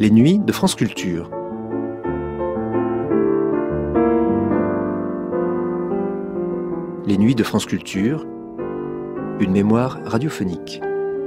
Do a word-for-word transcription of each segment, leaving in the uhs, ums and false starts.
les nuits de France Culture. Les nuits de France Culture, une mémoire radiophonique.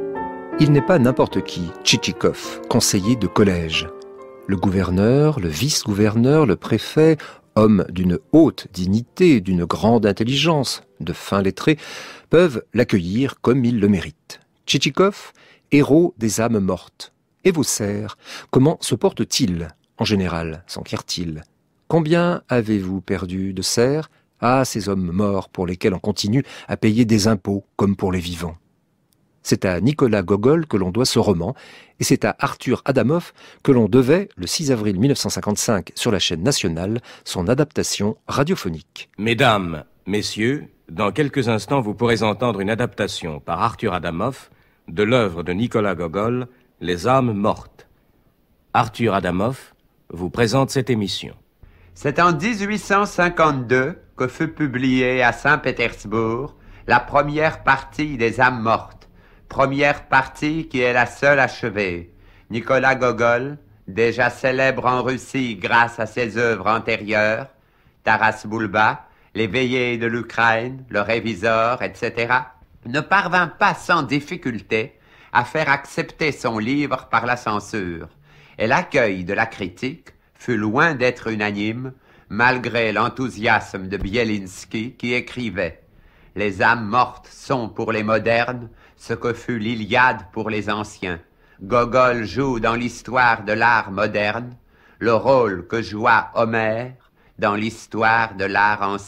Il n'est pas n'importe qui, Tchitchikov, conseiller de collège. Le gouverneur, le vice-gouverneur, le préfet, homme d'une haute dignité, d'une grande intelligence, de fin lettré, peuvent l'accueillir comme il le mérite. Tchitchikov, héros des âmes mortes. Et vos serfs, comment se portent-ils, en général, s'enquièrent-ils? Combien avez-vous perdu de serfs? Ah, ces hommes morts pour lesquels on continue à payer des impôts comme pour les vivants. C'est à Nicolas Gogol que l'on doit ce roman, et c'est à Arthur Adamov que l'on devait, le six avril mille neuf cent cinquante-cinq, sur la chaîne nationale, son adaptation radiophonique. Mesdames, messieurs, dans quelques instants, vous pourrez entendre une adaptation par Arthur Adamov de l'œuvre de Nicolas Gogol, Les âmes mortes. Arthur Adamov vous présente cette émission. C'est en dix-huit cent cinquante-deux que fut publiée à Saint-Pétersbourg la première partie des âmes mortes, première partie qui est la seule achevée. Nicolas Gogol, déjà célèbre en Russie grâce à ses œuvres antérieures, Taras Bulba, Les veillées de l'Ukraine, Le Révisor, et cetera, ne parvint pas sans difficulté à faire accepter son livre par la censure, et l'accueil de la critique fut loin d'être unanime, malgré l'enthousiasme de Bielinski qui écrivait « Les âmes mortes sont pour les modernes ce que fut l'Iliade pour les anciens. Gogol joue dans l'histoire de l'art moderne le rôle que joua Homère dans l'histoire de l'art ancien. »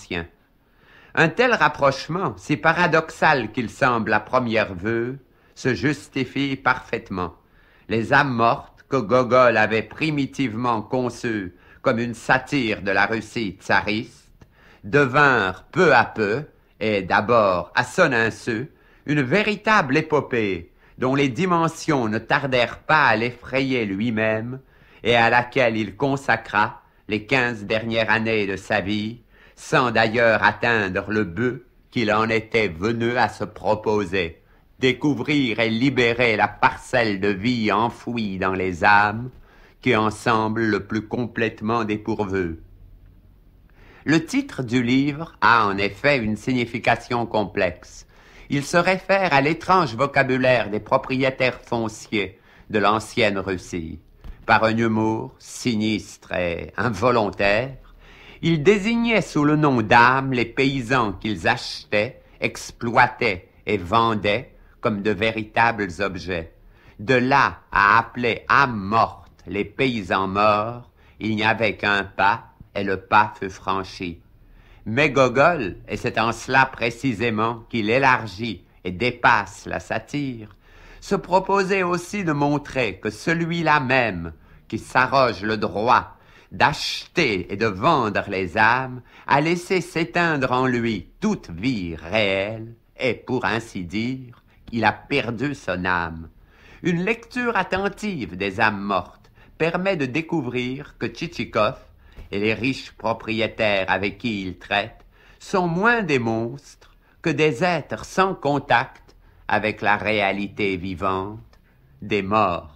Un tel rapprochement, si paradoxal qu'il semble à première vue, se justifie parfaitement. Les âmes mortes, que Gogol avait primitivement conçues comme une satire de la Russie tsariste, devinrent peu à peu, et d'abord à son insu, une véritable épopée dont les dimensions ne tardèrent pas à l'effrayer lui-même et à laquelle il consacra les quinze dernières années de sa vie, sans d'ailleurs atteindre le but qu'il en était venu à se proposer, découvrir et libérer la parcelle de vie enfouie dans les âmes qui en semble le plus complètement dépourvue. Le titre du livre a en effet une signification complexe. Il se réfère à l'étrange vocabulaire des propriétaires fonciers de l'ancienne Russie. Par un humour sinistre et involontaire, il désignait sous le nom d'âmes les paysans qu'ils achetaient, exploitaient et vendaient comme de véritables objets. De là à appeler âmes mortes les paysans morts, il n'y avait qu'un pas, et le pas fut franchi. Mais Gogol, et c'est en cela précisément qu'il élargit et dépasse la satire, se proposait aussi de montrer que celui-là même, qui s'arroge le droit d'acheter et de vendre les âmes, a laissé s'éteindre en lui toute vie réelle, et pour ainsi dire, il a perdu son âme. Une lecture attentive des âmes mortes permet de découvrir que Tchitchikov et les riches propriétaires avec qui il traite sont moins des monstres que des êtres sans contact avec la réalité vivante des morts.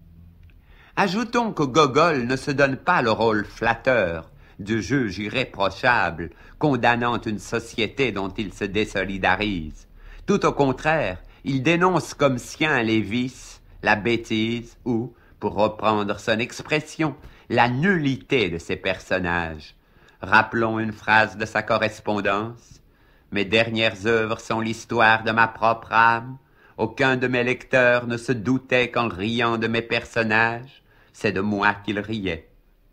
Ajoutons que Gogol ne se donne pas le rôle flatteur du juge irréprochable condamnant une société dont il se désolidarise. Tout au contraire, il dénonce comme sien les vices, la bêtise ou, pour reprendre son expression, la nullité de ces personnages. Rappelons une phrase de sa correspondance. « Mes dernières œuvres sont l'histoire de ma propre âme. Aucun de mes lecteurs ne se doutait qu'en riant de mes personnages, c'est de moi qu'ils riaient. »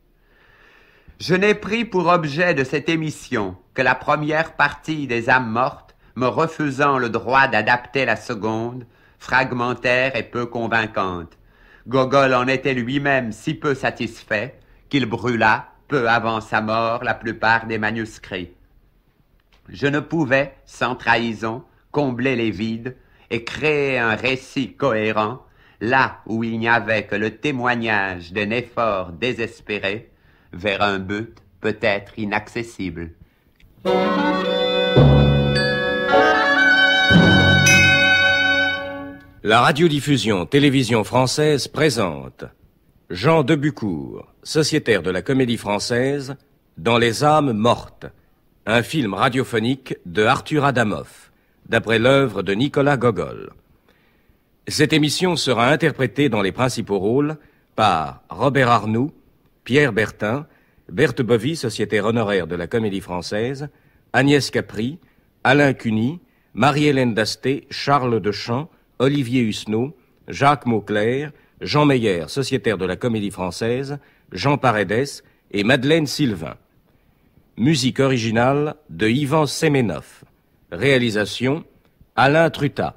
Je n'ai pris pour objet de cette émission que la première partie des âmes mortes, me refusant le droit d'adapter la seconde, fragmentaire et peu convaincante. Gogol en était lui-même si peu satisfait qu'il brûla, peu avant sa mort, la plupart des manuscrits. Je ne pouvais, sans trahison, combler les vides et créer un récit cohérent, là où il n'y avait que le témoignage d'un effort désespéré vers un but peut-être inaccessible. La radiodiffusion télévision française présente Jean Debucourt, sociétaire de la Comédie Française, dans Les âmes mortes, un film radiophonique de Arthur Adamoff, d'après l'œuvre de Nicolas Gogol. Cette émission sera interprétée dans les principaux rôles par Robert Arnoux, Pierre Bertin, Berthe Bovy, sociétaire honoraire de la Comédie Française, Agnès Capry, Alain Cuny, Marie-Hélène Dasté, Charles Dechamps, Olivier Husneau, Jacques Mauclair, Jean Meyer, sociétaire de la Comédie Française, Jean Paredes et Madeleine Sylvain. Musique originale de Ivan Semenov. Réalisation Alain Trutat.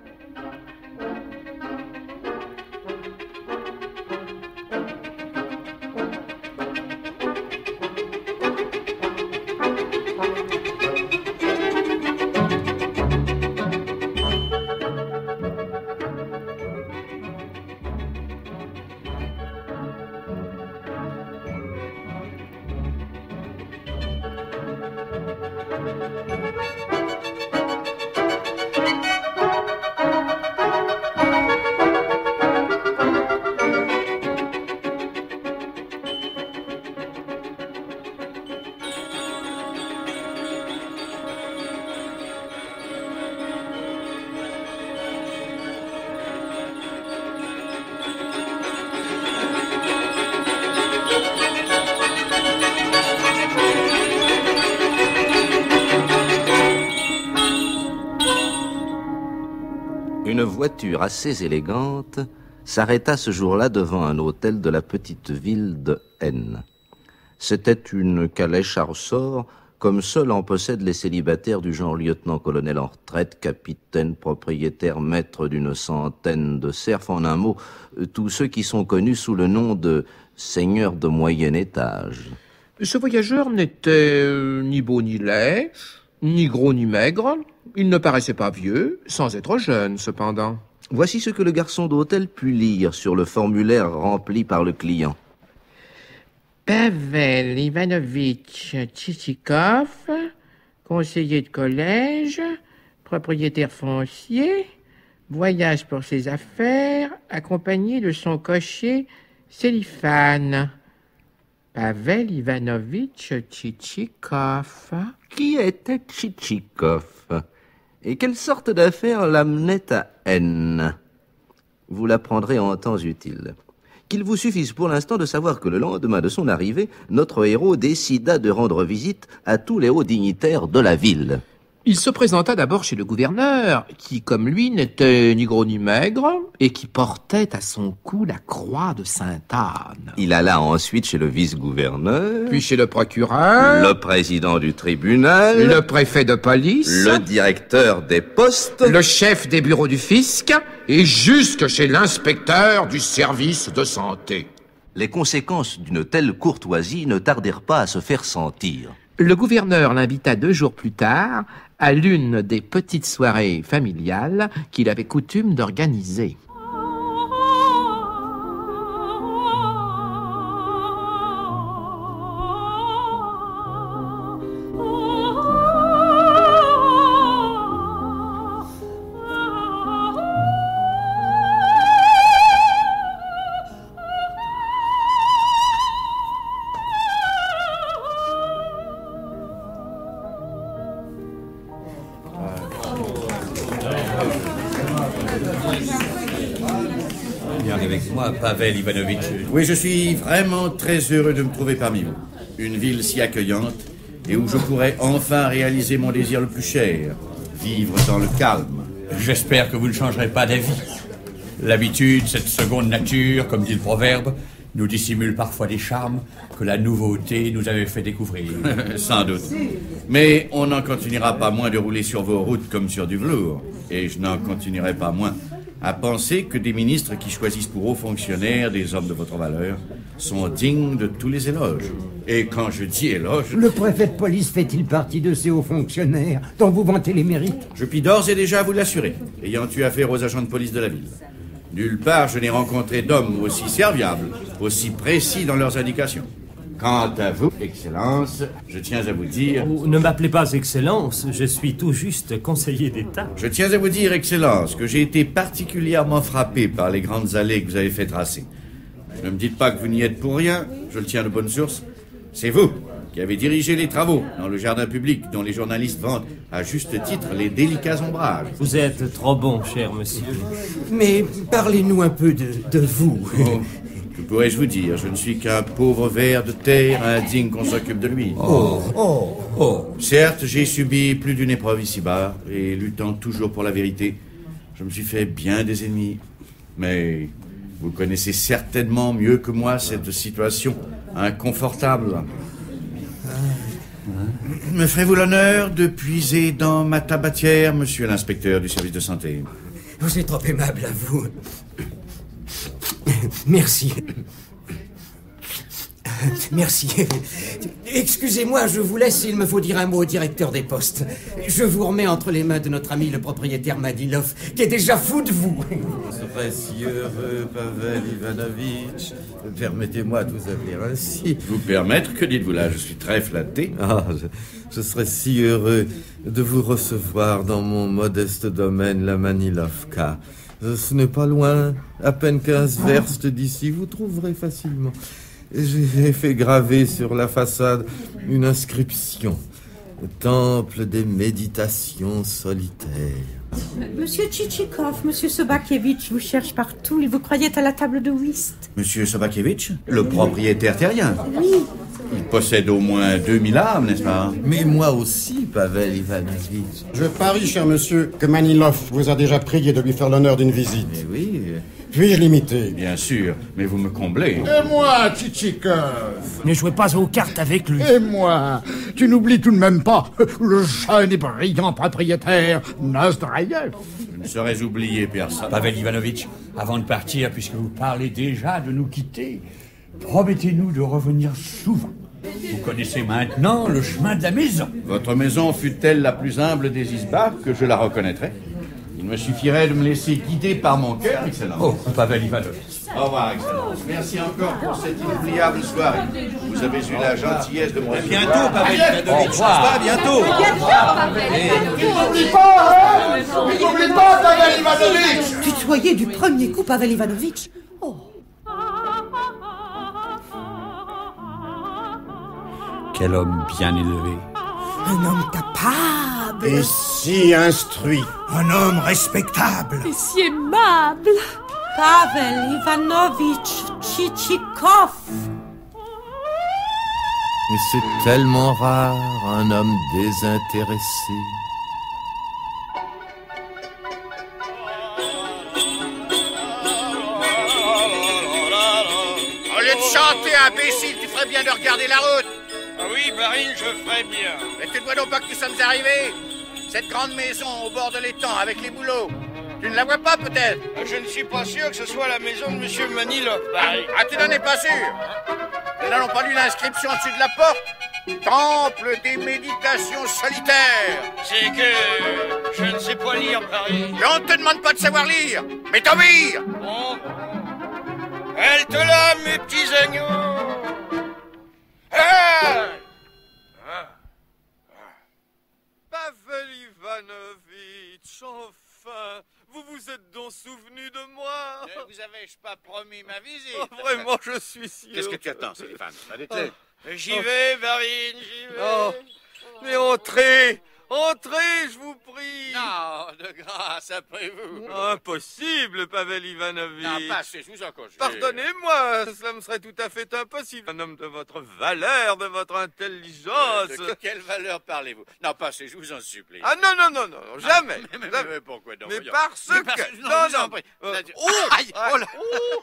Une voiture assez élégante s'arrêta ce jour-là devant un hôtel de la petite ville de N. C'était une calèche à ressort, comme seuls en possèdent les célibataires du genre lieutenant-colonel en retraite, capitaine, propriétaire, maître d'une centaine de serfs, en un mot, tous ceux qui sont connus sous le nom de seigneurs de moyen étage. Ce voyageur n'était euh, ni beau ni laid, ni gros ni maigre. Il ne paraissait pas vieux, sans être jeune, cependant. Voici ce que le garçon d'hôtel put lire sur le formulaire rempli par le client. Pavel Ivanovitch Tchitchikov, conseiller de collège, propriétaire foncier, voyage pour ses affaires, accompagné de son cocher Célifane. Pavel Ivanovitch Tchitchikov. Qui était Tchitchikov? Et quelle sorte d'affaires l'amenait à N? Vous l'apprendrez en temps utile. Qu'il vous suffise pour l'instant de savoir que le lendemain de son arrivée, notre héros décida de rendre visite à tous les hauts dignitaires de la ville. Il se présenta d'abord chez le gouverneur, qui, comme lui, n'était ni gros ni maigre, et qui portait à son cou la croix de Sainte-Anne. Il alla ensuite chez le vice-gouverneur, Puis chez le procureur, le président du tribunal, le préfet de police, le directeur des postes, le chef des bureaux du fisc, et jusque chez l'inspecteur du service de santé. Les conséquences d'une telle courtoisie ne tardèrent pas à se faire sentir. Le gouverneur l'invita deux jours plus tard à l'une des petites soirées familiales qu'il avait coutume d'organiser. Pavel Ivanovitch. Oui, je suis vraiment très heureux de me trouver parmi vous. Une ville si accueillante et où je pourrais enfin réaliser mon désir le plus cher, vivre dans le calme. J'espère que vous ne changerez pas d'avis. L'habitude, cette seconde nature, comme dit le proverbe, nous dissimule parfois des charmes que la nouveauté nous avait fait découvrir. Sans doute. Mais on n'en continuera pas moins de rouler sur vos routes comme sur du velours. Et je n'en continuerai pas moins à penser que des ministres qui choisissent pour hauts fonctionnaires des hommes de votre valeur sont dignes de tous les éloges. Et quand je dis éloges... Le préfet de police fait-il partie de ces hauts fonctionnaires dont vous vantez les mérites? Je puis d'ores et déjà vous l'assurer, ayant eu affaire aux agents de police de la ville. Nulle part je n'ai rencontré d'hommes aussi serviables, aussi précis dans leurs indications. Quant à vous, Excellence, je tiens à vous dire... Oh, ne m'appelez pas Excellence, je suis tout juste conseiller d'État. Je tiens à vous dire, Excellence, que j'ai été particulièrement frappé par les grandes allées que vous avez fait tracer. Ne me dites pas que vous n'y êtes pour rien, je le tiens de bonne source. C'est vous qui avez dirigé les travaux dans le jardin public dont les journalistes vantent à juste titre les délicats ombrages. Vous êtes trop bon, cher monsieur. Mais parlez-nous un peu de, de vous. Oh, que pourrais-je vous dire? Je ne suis qu'un pauvre ver de terre indigne qu'on s'occupe de lui. Oh, oh, oh. Certes, j'ai subi plus d'une épreuve ici-bas, et luttant toujours pour la vérité, je me suis fait bien des ennemis. Mais vous connaissez certainement mieux que moi cette situation inconfortable. Me ferez-vous l'honneur de puiser dans ma tabatière, monsieur l'inspecteur du service de santé? Vous êtes trop aimable à vous. Merci. Merci. Excusez-moi, je vous laisse, il me faut dire un mot au directeur des postes. Je vous remets entre les mains de notre ami le propriétaire Manilov, qui est déjà fou de vous. Je serais si heureux, Pavel Ivanovitch. Permettez-moi de vous appeler ainsi. Vous permettre? Que dites-vous là? Je suis très flatté. Ah, je, je serais si heureux de vous recevoir dans mon modeste domaine, la Manilovka. Ce n'est pas loin, à peine quinze verstes d'ici, vous trouverez facilement. J'ai fait graver sur la façade une inscription. Temple des méditations solitaires. Monsieur Tchitchikov, monsieur Sobakievitch vous cherche partout. Il vous croyait à la table de whist. Monsieur Sobakievitch, le propriétaire terrien? Oui. Il possède au moins deux mille âmes, n'est-ce pas? Mais moi aussi, Pavel Ivanovitch. Je parie, cher monsieur, que Manilov vous a déjà prié de lui faire l'honneur d'une visite. Mais oui... Puis-je l'imiter? Bien sûr, mais vous me comblez. Et moi, Tchitchikov? Ne jouez pas aux cartes avec lui. Et moi? Tu n'oublies tout de même pas le jeune et brillant propriétaire Nozdreyev? Je ne saurais oublier personne. Pavel Ivanovitch, avant de partir, puisque vous parlez déjà de nous quitter, promettez-nous de revenir souvent. Vous connaissez maintenant le chemin de la maison. Votre maison fût-elle la plus humble des isbars, que je la reconnaîtrais? Il me suffirait de me laisser guider par mon cœur, Excellence. Oh, Pavel Ivanovitch. Au revoir, Excellence. Merci encore pour cette inoubliable soirée. Vous avez eu la gentillesse de me recevoir. Bientôt, Pavel Ivanovitch. Au revoir. À bientôt. N'oublie pas, hein? N'oublie pas, Pavel Ivanovitch! Tutoyer du premier coup, Pavel Ivanovitch. Oh. Quel homme bien élevé. Un homme capable. Et si instruit. Un homme respectable. Et si aimable. Pavel Ivanovitch Tchitchikov. Et c'est tellement rare, un homme désintéressé. Au lieu de chanter, imbécile, tu ferais bien de regarder la route. Ah oui, Barine, je ferais bien. Mais tu ne vois donc pas que nous sommes arrivés? Cette grande maison au bord de l'étang avec les bouleaux. Tu ne la vois pas peut-être? Je ne suis pas sûr que ce soit la maison de Monsieur Manilov, Barine. Ah, tu n'en es pas sûr? Nous n'avons pas lu l'inscription au-dessus de la porte? Temple des méditations solitaires. C'est que je ne sais pas lire, Barine. Et on ne te demande pas de savoir lire, mais t'obéir. Bon. Elle te l'a, mes petits agneaux. Ah! Pavel Ivanovitch, enfin, vous vous êtes donc souvenu de moi? Ne vous avais-je pas promis ma visite? Oh, vraiment, je suis si Qu'est-ce que heureux. tu attends, Stéphane? Allez-y. J'y vais, Barine, j'y vais. Oh, mais entrez, entrez, je vous prie. Non, de grâce, après vous. Impossible, Pavel Ivanovitch. Non, passez, je vous en conjure. Pardonnez-moi, cela me serait tout à fait impossible. Un homme de votre valeur, de votre intelligence. De quelle valeur parlez-vous? Non, passez, je vous en supplie. Ah non, non, non, non, jamais. Mais, mais, jamais. mais pourquoi donc? Mais voyons. parce Mais que... parce- non, non, je vous en non. prie. Euh, Là, tu- oh, Aïe, oh là.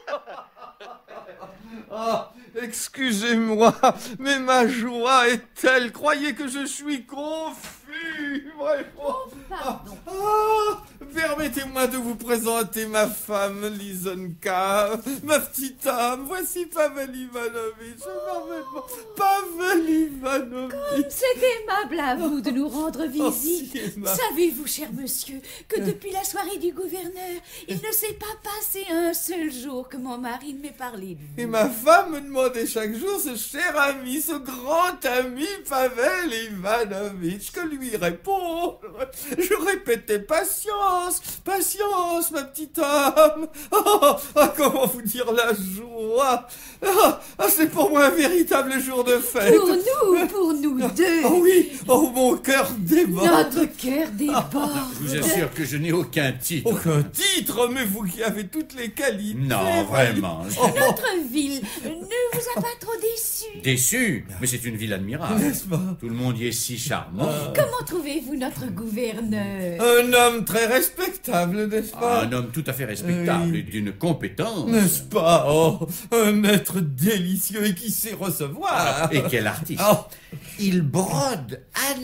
Oh, excusez-moi, mais ma joie est telle. Croyez que je suis confus, vraiment. Ah, ah, permettez-moi de vous présenter ma femme, Lizonka, ma petite âme. Voici Pavel Ivanovitch. Parfaitement. Pavel Ivanovitch. C'est aimable à vous de nous rendre visite. Oh, si aimable. Savez-vous, cher monsieur, que depuis la soirée du gouverneur, il ne s'est pas passé un seul jour que mon mari ne m'ait parlé de vous. Et ma femme me demandait chaque jour ce cher ami, ce grand ami Pavel Ivanovitch, que lui répondre. Je répétais patience, patience, patience, ma petite âme. Oh, ah, comment vous dire la joie. Ah, ah, c'est pour moi un véritable jour de fête. Pour nous, pour nous deux. Oh oui, oh mon cœur déborde. Notre cœur déborde. Je vous assure que je n'ai aucun titre. Aucun titre, mais vous qui avez toutes les qualités. Non, vraiment. Oh. Notre ville ne vous a pas trop déçu. Déçu? Mais c'est une ville admirable. N'est-ce pas? Tout le monde y est si charmant. Comment trouvez-vous notre gouverneur? Un homme très respectable, n'est-ce pas? Ah, un homme tout à fait respectable Oui. et d'une compétence. N'est-ce pas? Oh, un être délicieux et qui sait recevoir. Ah, et quel artiste. Oh. Il brode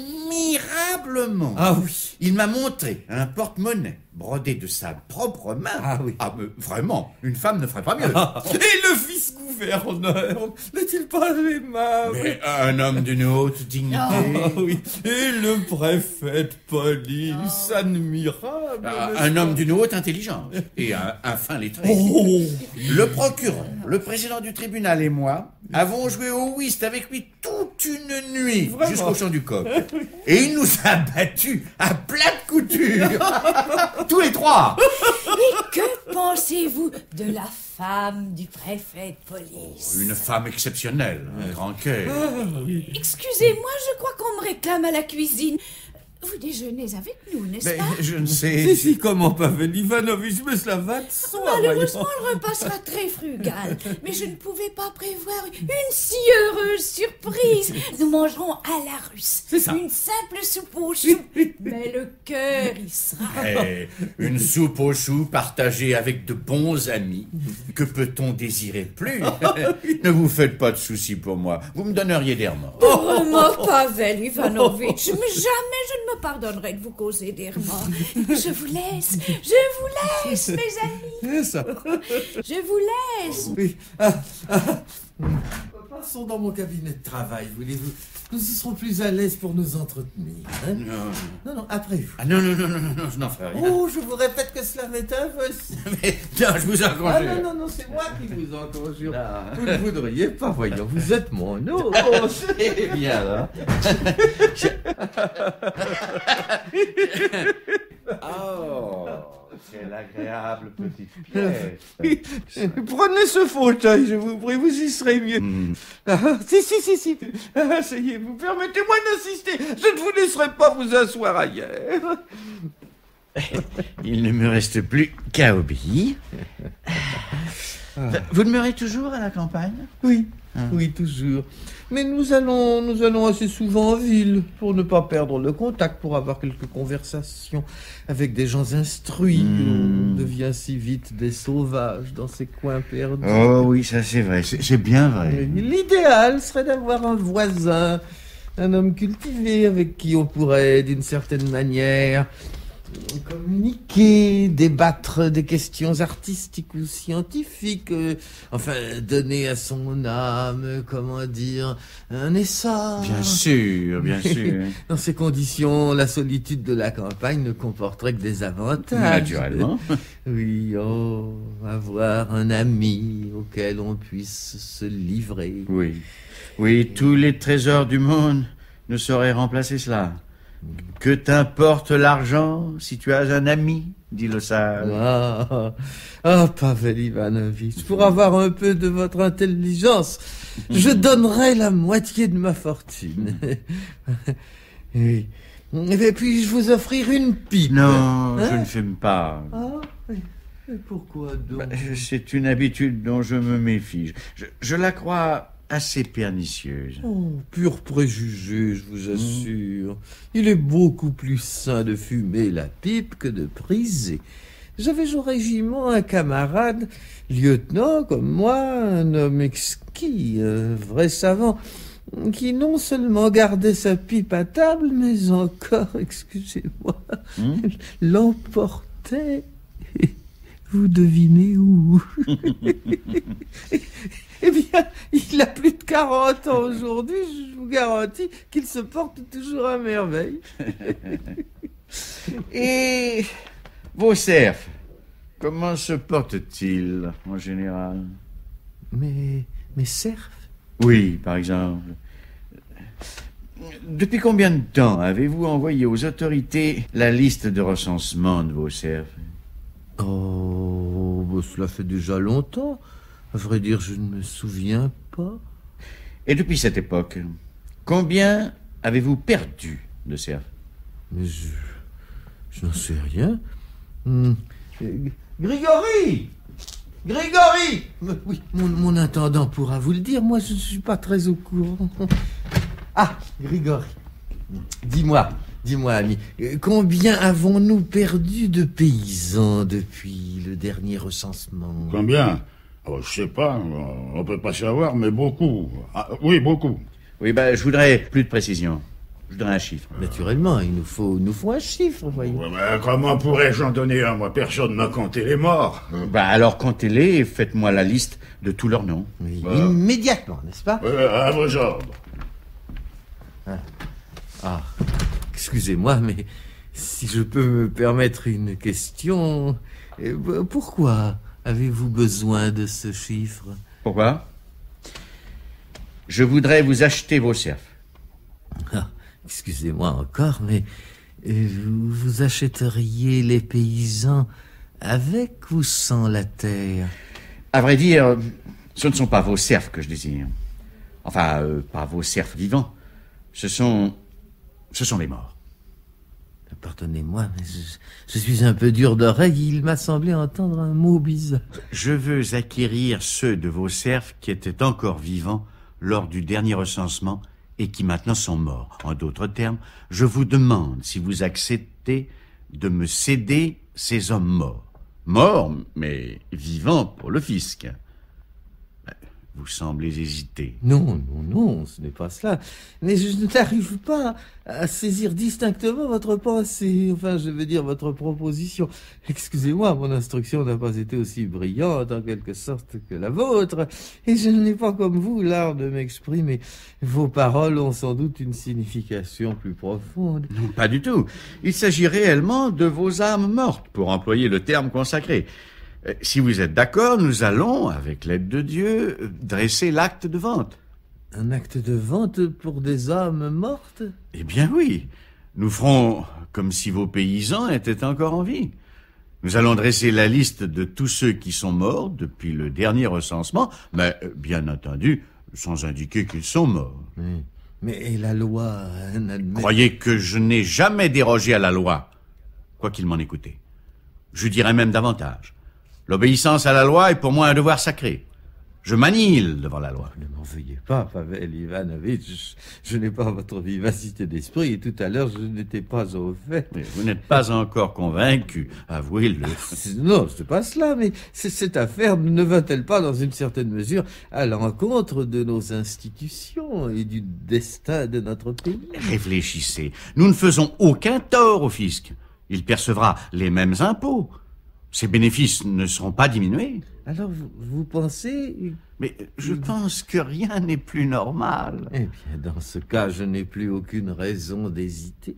admirablement. Ah oui. Il m'a montré un porte-monnaie brodé de sa propre main. Ah oui. Ah, mais vraiment, une femme ne ferait pas mieux. Et le vice-gouverneur, n'est-il pas aimable? Mais un homme d'une haute dignité. Ah oui. Et le préfet de police, admirable. Ah, n'est-ce un pas? homme d'une haute intelligence et un, un fin lettré. Oh. Le procureur, le président du tribunal et moi avons joué au whist avec lui toute une nuit Vraiment? jusqu'au chant du coq. Et il nous a battus à plate couture. Tous les trois. Et que pensez-vous de la femme du préfet de police? Une femme exceptionnelle, un grand cœur. Excusez-moi, je crois qu'on me réclame à la cuisine. Vous déjeunez avec nous, n'est-ce Mais pas? je ne sais... Si, si, comment Pavel Ivanovitch, mais cela va de soi. Malheureusement, le repas sera très frugal. Mais je ne pouvais pas prévoir une si heureuse surprise. Nous mangerons à la russe. C'est ça. Une simple soupe aux choux. Mais le cœur y sera. Eh, une soupe aux choux partagée avec de bons amis. Que peut-on désirer plus? Ne vous faites pas de soucis pour moi. Vous me donneriez des remords. Vraiment, Pavel Ivanovitch, mais jamais je ne me pardonnerai de vous causer des remords. Je vous laisse, je vous laisse, mes amis. C'est ça. Je vous laisse. Oui. Ah, ah. Passons dans mon cabinet de travail, voulez-vous? Nous y serons plus à l'aise pour nous entretenir. Hein? Non. Non, non, après vous. Ah non, non, non, non, non, non, je n'en ferai rien. Oh, je vous répète que cela m'est impossible. Mais non, je vous en conjure. Ah non, non, non, c'est moi qui vous en conjure. Vous ne voudriez pas, voyons, vous êtes mon hôte. Oh, c'est bien, là. Oh, quelle agréable petite pièce. Prenez ce fauteuil, je vous prie, vous y serez mieux. Mm. Ah, si, si, si, si. Ah, asseyez-vous, permettez-moi d'insister. Je ne vous laisserai pas vous asseoir ailleurs. Il ne me reste plus qu'à obéir. Vous demeurez toujours à la campagne? Oui, ah. oui, toujours. Mais nous allons, nous allons assez souvent en ville pour ne pas perdre le contact, pour avoir quelques conversations avec des gens instruits. Mmh. On devient si vite des sauvages dans ces coins perdus. Oh oui, ça c'est vrai, c'est bien vrai. L'idéal serait d'avoir un voisin, un homme cultivé avec qui on pourrait, d'une certaine manière, communiquer, débattre des questions artistiques ou scientifiques, euh, enfin, donner à son âme, comment dire, un essor. Bien sûr, bien sûr. Dans ces conditions, la solitude de la campagne ne comporterait que des avantages. Naturellement. Oui, oh, avoir un ami auquel on puisse se livrer. Oui, oui, tous les trésors du monde ne sauraient remplacer cela. Que t'importe l'argent si tu as un ami, dit le sage. Ah, ah, Pavel Ivanovitch, pour avoir un peu de votre intelligence, je donnerais la moitié de ma fortune. Oui. Et puis, je vous offrir une pipe. Non, hein? je ne fume pas. Ah, et pourquoi donc? Bah, c'est une habitude dont je me méfie. Je, je la crois assez pernicieuse. Oh, pur préjugé, je vous assure. Mmh. Il est beaucoup plus sain de fumer la pipe que de priser. J'avais au régiment un camarade, lieutenant comme moi, un homme exquis, un vrai savant, qui non seulement gardait sa pipe à table, mais encore, excusez-moi, mmh. l'emportait. Vous devinez où? Eh bien, il a plus de quarante ans aujourd'hui, je vous garantis qu'il se porte toujours à merveille. Et vos serfs, comment se portent-ils en général? Mes, mes serfs? Oui, par exemple. Depuis combien de temps avez-vous envoyé aux autorités la liste de recensement de vos serfs? Oh, bah, cela fait déjà longtemps. À vrai dire, je ne me souviens pas. Et depuis cette époque, combien avez-vous perdu de serfs? Mais je... je n'en sais rien. Hum. Grigory! Grigory! Oui, mon, mon intendant pourra vous le dire. Moi, je ne suis pas très au courant. Ah, Grigory. Dis-moi, dis-moi, ami, combien avons-nous perdu de paysans depuis le dernier recensement? Combien? Oh, je sais pas, on peut pas savoir, mais beaucoup. Ah, oui, beaucoup. Oui, ben, je voudrais plus de précision. Je voudrais un chiffre. Naturellement, il nous faut, nous faut un chiffre, voyons. Ouais, mais comment pourrais-je en donner un? Moi, personne m'a compté les morts. Ben, alors comptez-les et faites-moi la liste de tous leurs noms. Oui, bah. Immédiatement, n'est-ce pas? Ouais, à vos ordres. Ah. ah, excusez-moi, mais si je peux me permettre une question, pourquoi avez-vous besoin de ce chiffre? Pourquoi? Je voudrais vous acheter vos serfs. Ah, excusez-moi encore, mais vous, vous achèteriez les paysans avec ou sans la terre? À vrai dire, ce ne sont pas vos serfs que je désire. Enfin, euh, pas vos serfs vivants. Ce sont... ce sont les morts. Pardonnez-moi, mais je, je suis un peu dur d'oreille. Il m'a semblé entendre un mot bizarre. Je veux acquérir ceux de vos serfs qui étaient encore vivants lors du dernier recensement et qui maintenant sont morts. En d'autres termes, je vous demande si vous acceptez de me céder ces hommes morts. Morts, mais vivants pour le fisc. Vous semblez hésiter. Non, non, non, ce n'est pas cela. Mais je n'arrive pas à saisir distinctement votre pensée. Enfin, je veux dire, votre proposition. Excusez-moi, mon instruction n'a pas été aussi brillante, en quelque sorte, que la vôtre. Et je n'ai pas, comme vous, l'art de m'exprimer. Vos paroles ont sans doute une signification plus profonde. Non, pas du tout. Il s'agit réellement de vos âmes mortes, pour employer le terme consacré. Si vous êtes d'accord, nous allons, avec l'aide de Dieu, dresser l'acte de vente. Un acte de vente pour des âmes mortes? Eh bien oui. Nous ferons comme si vos paysans étaient encore en vie. Nous allons dresser la liste de tous ceux qui sont morts depuis le dernier recensement, mais bien entendu, sans indiquer qu'ils sont morts. Oui. Mais la loi n'admet... Croyez que je n'ai jamais dérogé à la loi, quoi qu'il m'en ait coûté. Je dirais même davantage. L'obéissance à la loi est pour moi un devoir sacré. Je m'annihile devant la loi. Ne m'en veuillez pas, Pavel Ivanovitch. Je, je n'ai pas votre vivacité d'esprit et tout à l'heure, je n'étais pas au fait. Mais vous n'êtes pas encore convaincu, avouez-le. Non, c'est pas cela, mais cette affaire ne va-t-elle pas, dans une certaine mesure, à l'encontre de nos institutions et du destin de notre pays? Réfléchissez. Nous ne faisons aucun tort au fisc. Il percevra les mêmes impôts. Ses bénéfices ne seront pas diminués. Alors, vous, vous pensez... Mais je pense que rien n'est plus normal. Eh bien, dans ce cas, je n'ai plus aucune raison d'hésiter.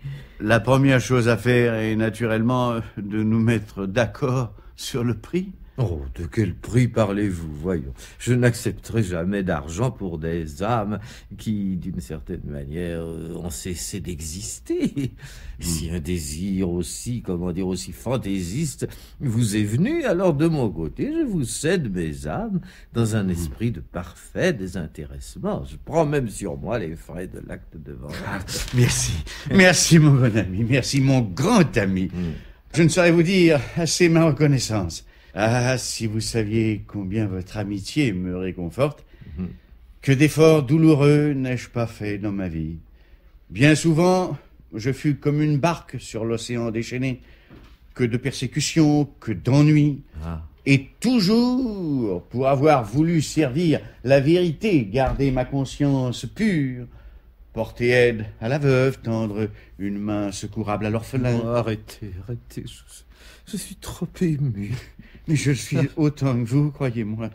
La première chose à faire est naturellement de nous mettre d'accord sur le prix. Oh, de quel prix parlez-vous? Voyons, je n'accepterai jamais d'argent pour des âmes qui, d'une certaine manière, ont cessé d'exister. Mmh. Si un désir aussi, comment dire, aussi fantaisiste vous est venu, alors de mon côté, je vous cède mes âmes dans un esprit de parfait désintéressement. Je prends même sur moi les frais de l'acte de vente. Ah, merci, merci mon bon ami, merci mon grand ami. Mmh. Je ne saurais vous dire assez ma reconnaissance. Ah, si vous saviez combien votre amitié me réconforte, mmh. que d'efforts douloureux n'ai-je pas fait dans ma vie. Bien souvent, je fus comme une barque sur l'océan déchaîné, que de persécutions, que d'ennuis, ah. et toujours, pour avoir voulu servir la vérité, garder ma conscience pure, porter aide à la veuve, tendre une main secourable à l'orphelin. Oh, arrêtez, arrêtez, je, je suis trop ému. Mais je suis autant que vous, croyez-moi.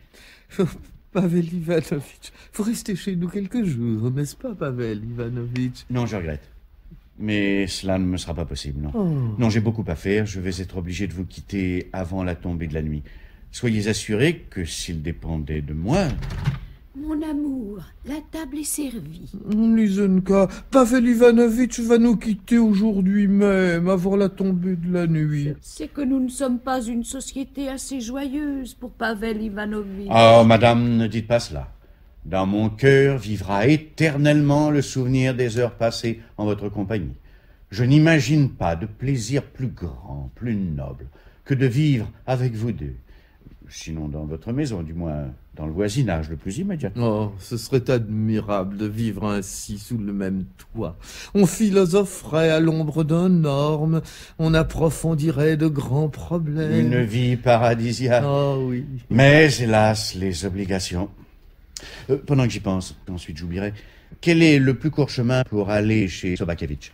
Pavel Ivanovitch, vous restez chez nous quelques jours, n'est-ce pas, Pavel Ivanovitch? Non, je regrette. Mais cela ne me sera pas possible, non. Oh. Non, j'ai beaucoup à faire. Je vais être obligé de vous quitter avant la tombée de la nuit. Soyez assurés que s'il dépendait de moi... Mon amour, la table est servie. Lisenka, Pavel Ivanovitch va nous quitter aujourd'hui même, avant la tombée de la nuit. C'est que nous ne sommes pas une société assez joyeuse pour Pavel Ivanovitch. Oh, madame, ne dites pas cela. Dans mon cœur vivra éternellement le souvenir des heures passées en votre compagnie. Je n'imagine pas de plaisir plus grand, plus noble, que de vivre avec vous deux. Sinon dans votre maison, du moins dans le voisinage le plus immédiat. Oh, ce serait admirable de vivre ainsi sous le même toit. On philosopherait à l'ombre d'un orme, on approfondirait de grands problèmes. Une vie paradisiaque. Oh oui. Mais hélas, les obligations. Euh, pendant que j'y pense, ensuite j'oublierai. Quel est le plus court chemin pour aller chez Sobakevitch?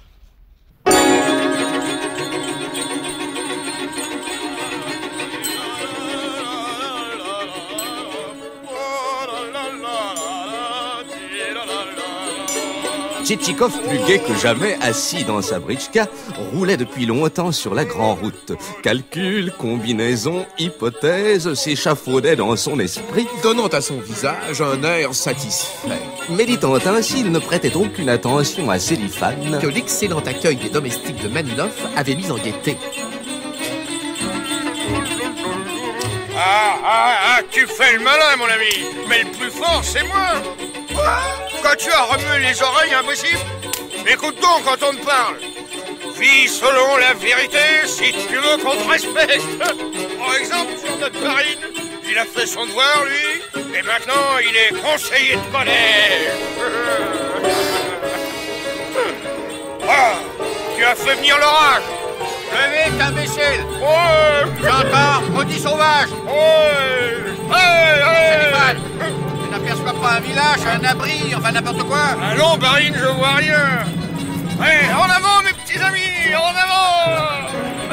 Tchitchikov, plus gai que jamais, assis dans sa britchka, roulait depuis longtemps sur la grande route. Calcul, combinaison, hypothèse s'échafaudaient dans son esprit, donnant à son visage un air satisfait. Méditant ainsi, il ne prêtait aucune attention à Sélifan, que l'excellent accueil des domestiques de Manilov avait mis en gaieté. Ah, ah, ah, tu fais le malin, mon ami. Mais le plus fort, c'est moi. Quand tu as remué les oreilles, impossible. Écoute donc quand on te parle. Vis selon la vérité si tu veux qu'on te respecte. Par exemple, sur notre Marine, il a fait son devoir, lui, et maintenant il est conseiller de collège. Ah, tu as fait venir l'orage. Levez, imbécile. Ouais. J'entends, maudit sauvage. Ouais. Hey, hey. Tu n'aperçois pas un village, un abri, enfin n'importe quoi. Allons, Barine, je vois rien. Hey, en avant, mes petits amis, en avant.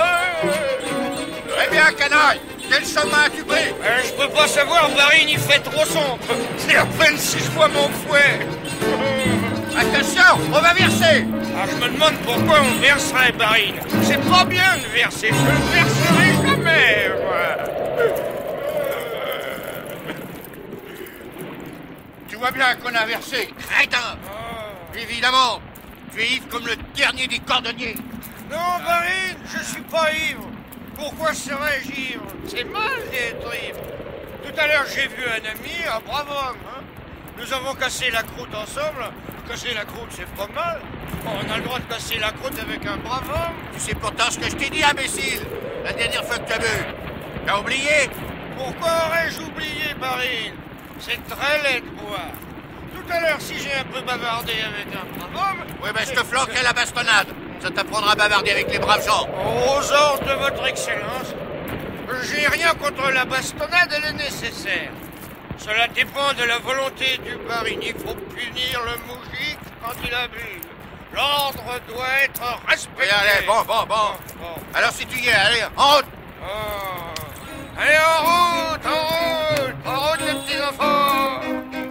Eh bien, canaille, quel chemin as-tu pris? euh, Je peux pas savoir, Barine, il fait trop sombre. C'est à peine si je vois mon fouet. Attention, on va verser. Ah, je me demande pourquoi on verserait, Barine. C'est pas bien de verser, je ne verserai jamais, moi. Tu vois bien qu'on a versé, crétin. Oh. Évidemment, tu es ivre comme le dernier des cordonniers. Non, Barine, je suis pas ivre. Pourquoi serais-je ivre? C'est mal d'être ivre. Tout à l'heure, j'ai vu un ami, un brave homme. Hein. Nous avons cassé la croûte ensemble. Casser la croûte, c'est pas mal. On a le droit de casser la croûte avec un brave homme. Tu sais pourtant ce que je t'ai dit, imbécile, la dernière fois que tu as bu. T'as oublié? Pourquoi aurais-je oublié, Barine? C'est très laid de boire. Tout à l'heure, si j'ai un peu bavardé avec un brave homme... Oui, ben je te flanquerai la bastonnade. Ça t'apprendra à bavarder avec les braves gens. Aux ordres de votre excellence, j'ai rien contre la bastonnade, elle est nécessaire. Cela dépend de la volonté du Barine. Il faut punir le moujik quand il a bu. L'ordre doit être respecté. Oui, allez, bon, bon, bon, bon. Alors si tu y es, allez, en route. Oh. Allez, en route, en route, en route, les petits enfants.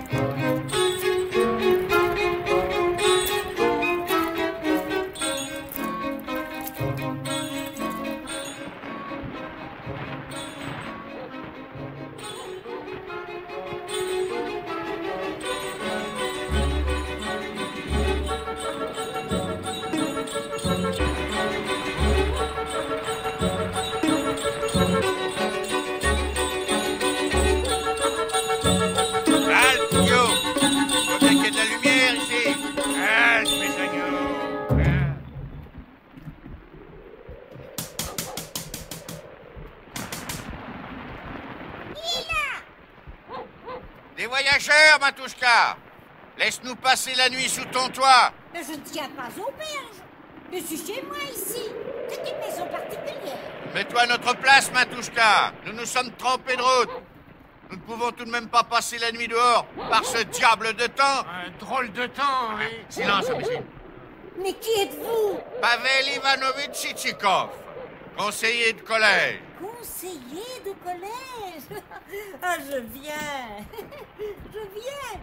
Voyageurs, Matouchka, laisse-nous passer la nuit sous ton toit. Mais je ne tiens pas auberge. Je suis chez moi ici. C'est une maison particulière. Mets-toi à notre place, Matouchka. Nous nous sommes trompés de route. Nous ne pouvons tout de même pas passer la nuit dehors par ce diable de temps. Un drôle de temps, oui. Silence, imbécile. Mais qui êtes-vous? Pavel Ivanovitch Tchitchikov, conseiller de collège. Conseiller de collège? Ah, je viens. Je viens.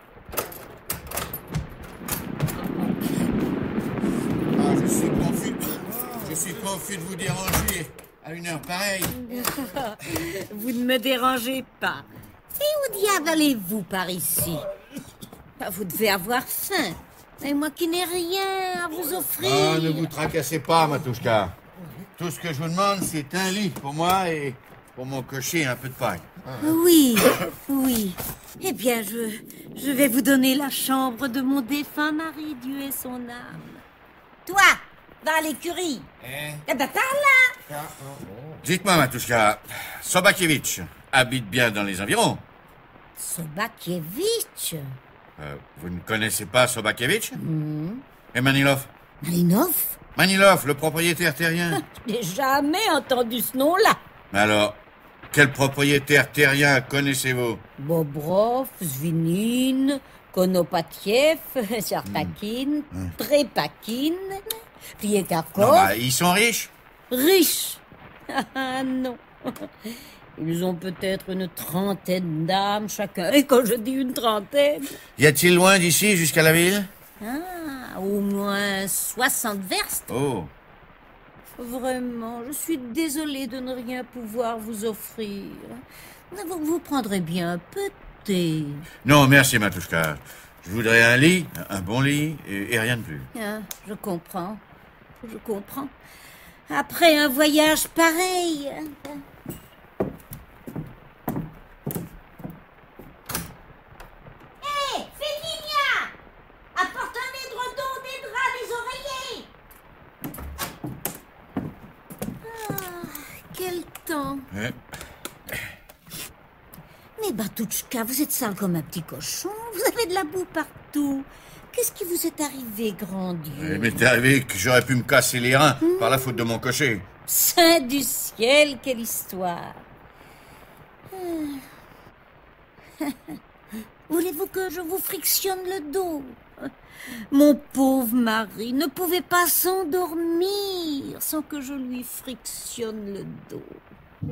Ah, je suis confus. Je suis confus de vous déranger à une heure pareille. Vous ne me dérangez pas. Et où Où diable allez-vous par ici? Vous devez avoir faim. Et moi qui n'ai rien à vous offrir. Ah, ne vous tracassez pas, Matouchka. Tout ce que je vous demande, c'est un lit pour moi et pour mon cocher un peu de paille. Oui, oui. Eh bien, je, je vais vous donner la chambre de mon défunt mari, Dieu ait son âme. Toi, va à l'écurie. Hein? Eh ben, par là. Dites-moi, Matouchka, Sobakievitch habite bien dans les environs? Sobakievitch? Euh, vous ne connaissez pas Sobakievitch? Hmm. Et Manilov? Malinov? Manilov, le propriétaire terrien. Je n'ai jamais entendu ce nom-là. Mais alors, quel propriétaire terrien connaissez-vous? Bobrov, Svinin, Konopatiev, Chartakin, Hmm. Trepakin, Pliekakov. Non, bah, ils sont riches? Riches? Ah non. Ils ont peut-être une trentaine d'âmes chacun. Et quand je dis une trentaine... Y a-t-il loin d'ici jusqu'à la ville? Ah, au moins soixante verstes. Oh. Vraiment, je suis désolée de ne rien pouvoir vous offrir. Vous, vous prendrez bien un peu de thé. Non, merci, Matouchka. Je voudrais un lit, un bon lit, et, et rien de plus. Ah, je comprends. Je comprends. Après un voyage pareil... Hé, Félinia! Apporte un édredon, des draps, des oreillers! Ah, quel temps! Ouais. Mais Batouchka, vous êtes sale comme un petit cochon. Vous avez de la boue partout. Qu'est-ce qui vous est arrivé, grand Dieu? Il m'est arrivé que j'aurais pu me casser les reins mmh. par la faute de mon cocher. Saint du ciel, quelle histoire! Voulez-vous que je vous frictionne le dos? Mon pauvre mari ne pouvait pas s'endormir sans que je lui frictionne le dos.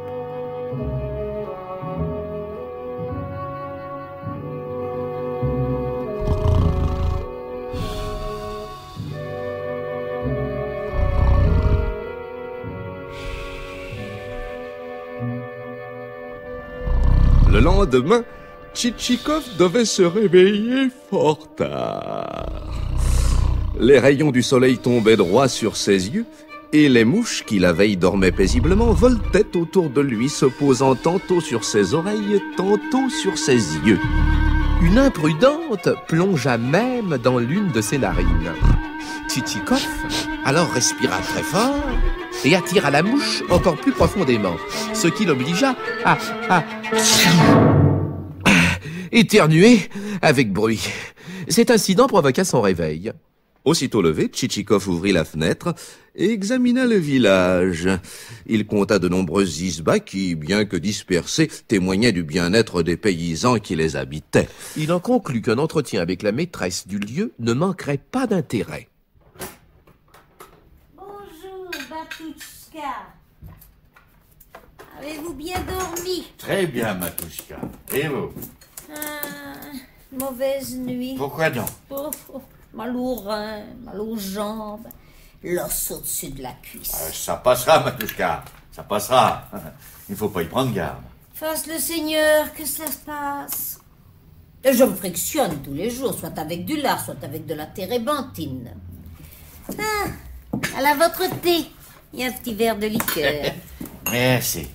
Le lendemain, Tchitchikov devait se réveiller fort tard. Les rayons du soleil tombaient droit sur ses yeux, et les mouches qui la veille dormaient paisiblement voletaient autour de lui, se posant tantôt sur ses oreilles, tantôt sur ses yeux. Une imprudente plongea même dans l'une de ses narines. Tchitchikov alors respira très fort et attira la mouche encore plus profondément, ce qui l'obligea à, à éternuer avec bruit. Cet incident provoqua son réveil. Aussitôt levé, Tchitchikov ouvrit la fenêtre et examina le village. Il compta de nombreuses isbas qui, bien que dispersées, témoignaient du bien-être des paysans qui les habitaient. Il en conclut qu'un entretien avec la maîtresse du lieu ne manquerait pas d'intérêt. Bonjour, Batouchka. Avez-vous bien dormi? Très bien, Matouchka. Et vous? Ah, mauvaise nuit. Pourquoi donc? Oh, oh, mal aux reins, mal aux jambes, l'os au-dessus de la cuisse. Euh, ça passera, Matouchka. Ça passera. Il ne faut pas y prendre garde. Fasse le Seigneur que cela se passe. Et je me frictionne tous les jours, soit avec du lard, soit avec de la térébenthine. Ah, à la votre thé. Il y a un petit verre de liqueur. Merci.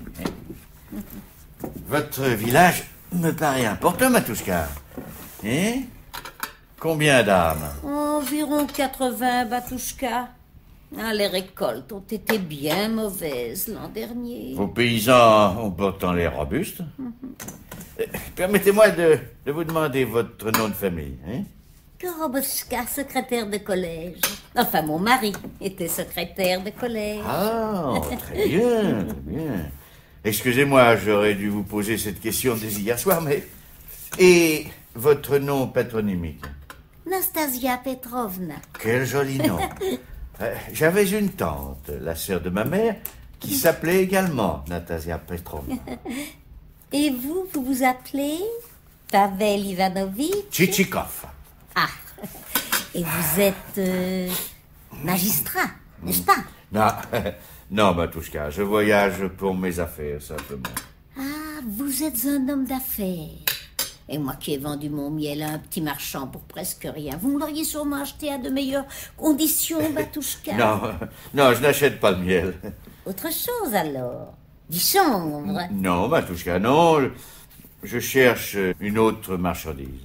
Votre village me paraît important, Matouchka. Hein? Combien d'âmes? Environ quatre-vingts, Batouchka. Ah, les récoltes ont été bien mauvaises l'an dernier. Vos paysans ont pourtant l'air robustes. Mm-hmm. Permettez-moi de, de vous demander votre nom de famille. Hein? Korobochka, secrétaire de collège. Enfin, mon mari était secrétaire de collège. Ah, très bien, très bien. Excusez-moi, j'aurais dû vous poser cette question dès hier soir, mais... Et votre nom patronymique? Nastasia Petrovna. Quel joli nom. euh, J'avais une tante, la sœur de ma mère, qui s'appelait également Nastasia Petrovna. Et vous, vous vous appelez Pavel Ivanovitch? Tchitchikov. Ah, et vous êtes euh, magistrat, n'est-ce pas? Non, non, Matouchka, je voyage pour mes affaires, simplement. Ah, vous êtes un homme d'affaires. Et moi qui ai vendu mon miel à un petit marchand pour presque rien, vous me l'auriez sûrement acheté à de meilleures conditions, Batouchka. Non, non, je n'achète pas de miel. Autre chose alors. Du chanvre. Non, Matouchka, non. Je, je cherche une autre marchandise.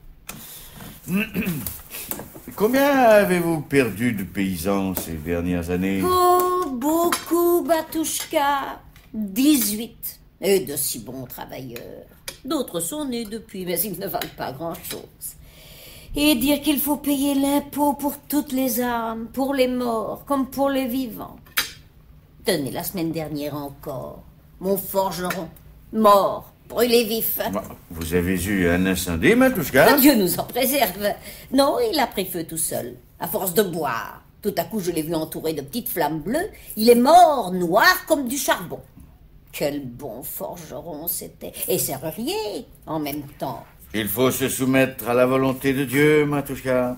Combien avez-vous perdu de paysans ces dernières années? Oh, beaucoup, Batouchka. dix-huit. Et de si bons travailleurs. D'autres sont nés depuis, mais ils ne valent pas grand-chose. Et dire qu'il faut payer l'impôt pour toutes les âmes, pour les morts, comme pour les vivants. Tenez, la semaine dernière encore, mon forgeron, mort, brûlé vif. Vous avez eu un incendie, Matouchka? Dieu nous en préserve. Non, il a pris feu tout seul, à force de boire. Tout à coup, je l'ai vu entouré de petites flammes bleues. Il est mort, noir comme du charbon. Quel bon forgeron c'était. Et serrurier, en même temps. Il faut se soumettre à la volonté de Dieu, Matouchka.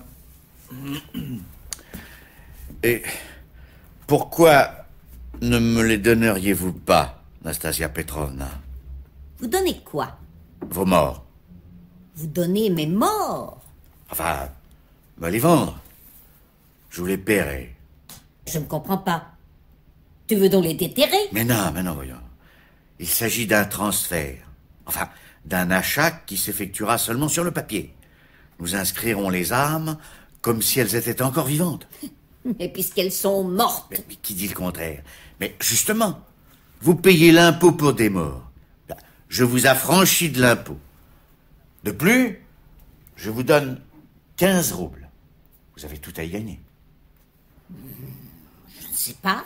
Et pourquoi ne me les donneriez-vous pas, Nastasia Petrovna? Vous donnez quoi? Vos morts. Vous donnez mes morts? Enfin, me les vendre. Je vous les paierai. Je ne comprends pas. Tu veux donc les déterrer? Mais non, mais non, voyons. Il s'agit d'un transfert. Enfin, d'un achat qui s'effectuera seulement sur le papier. Nous inscrirons les âmes comme si elles étaient encore vivantes. Et puisqu'elles sont mortes. Mais, mais qui dit le contraire? Mais justement, vous payez l'impôt pour des morts. Je vous affranchis de l'impôt. De plus, je vous donne quinze roubles. Vous avez tout à y gagner. Je ne sais pas.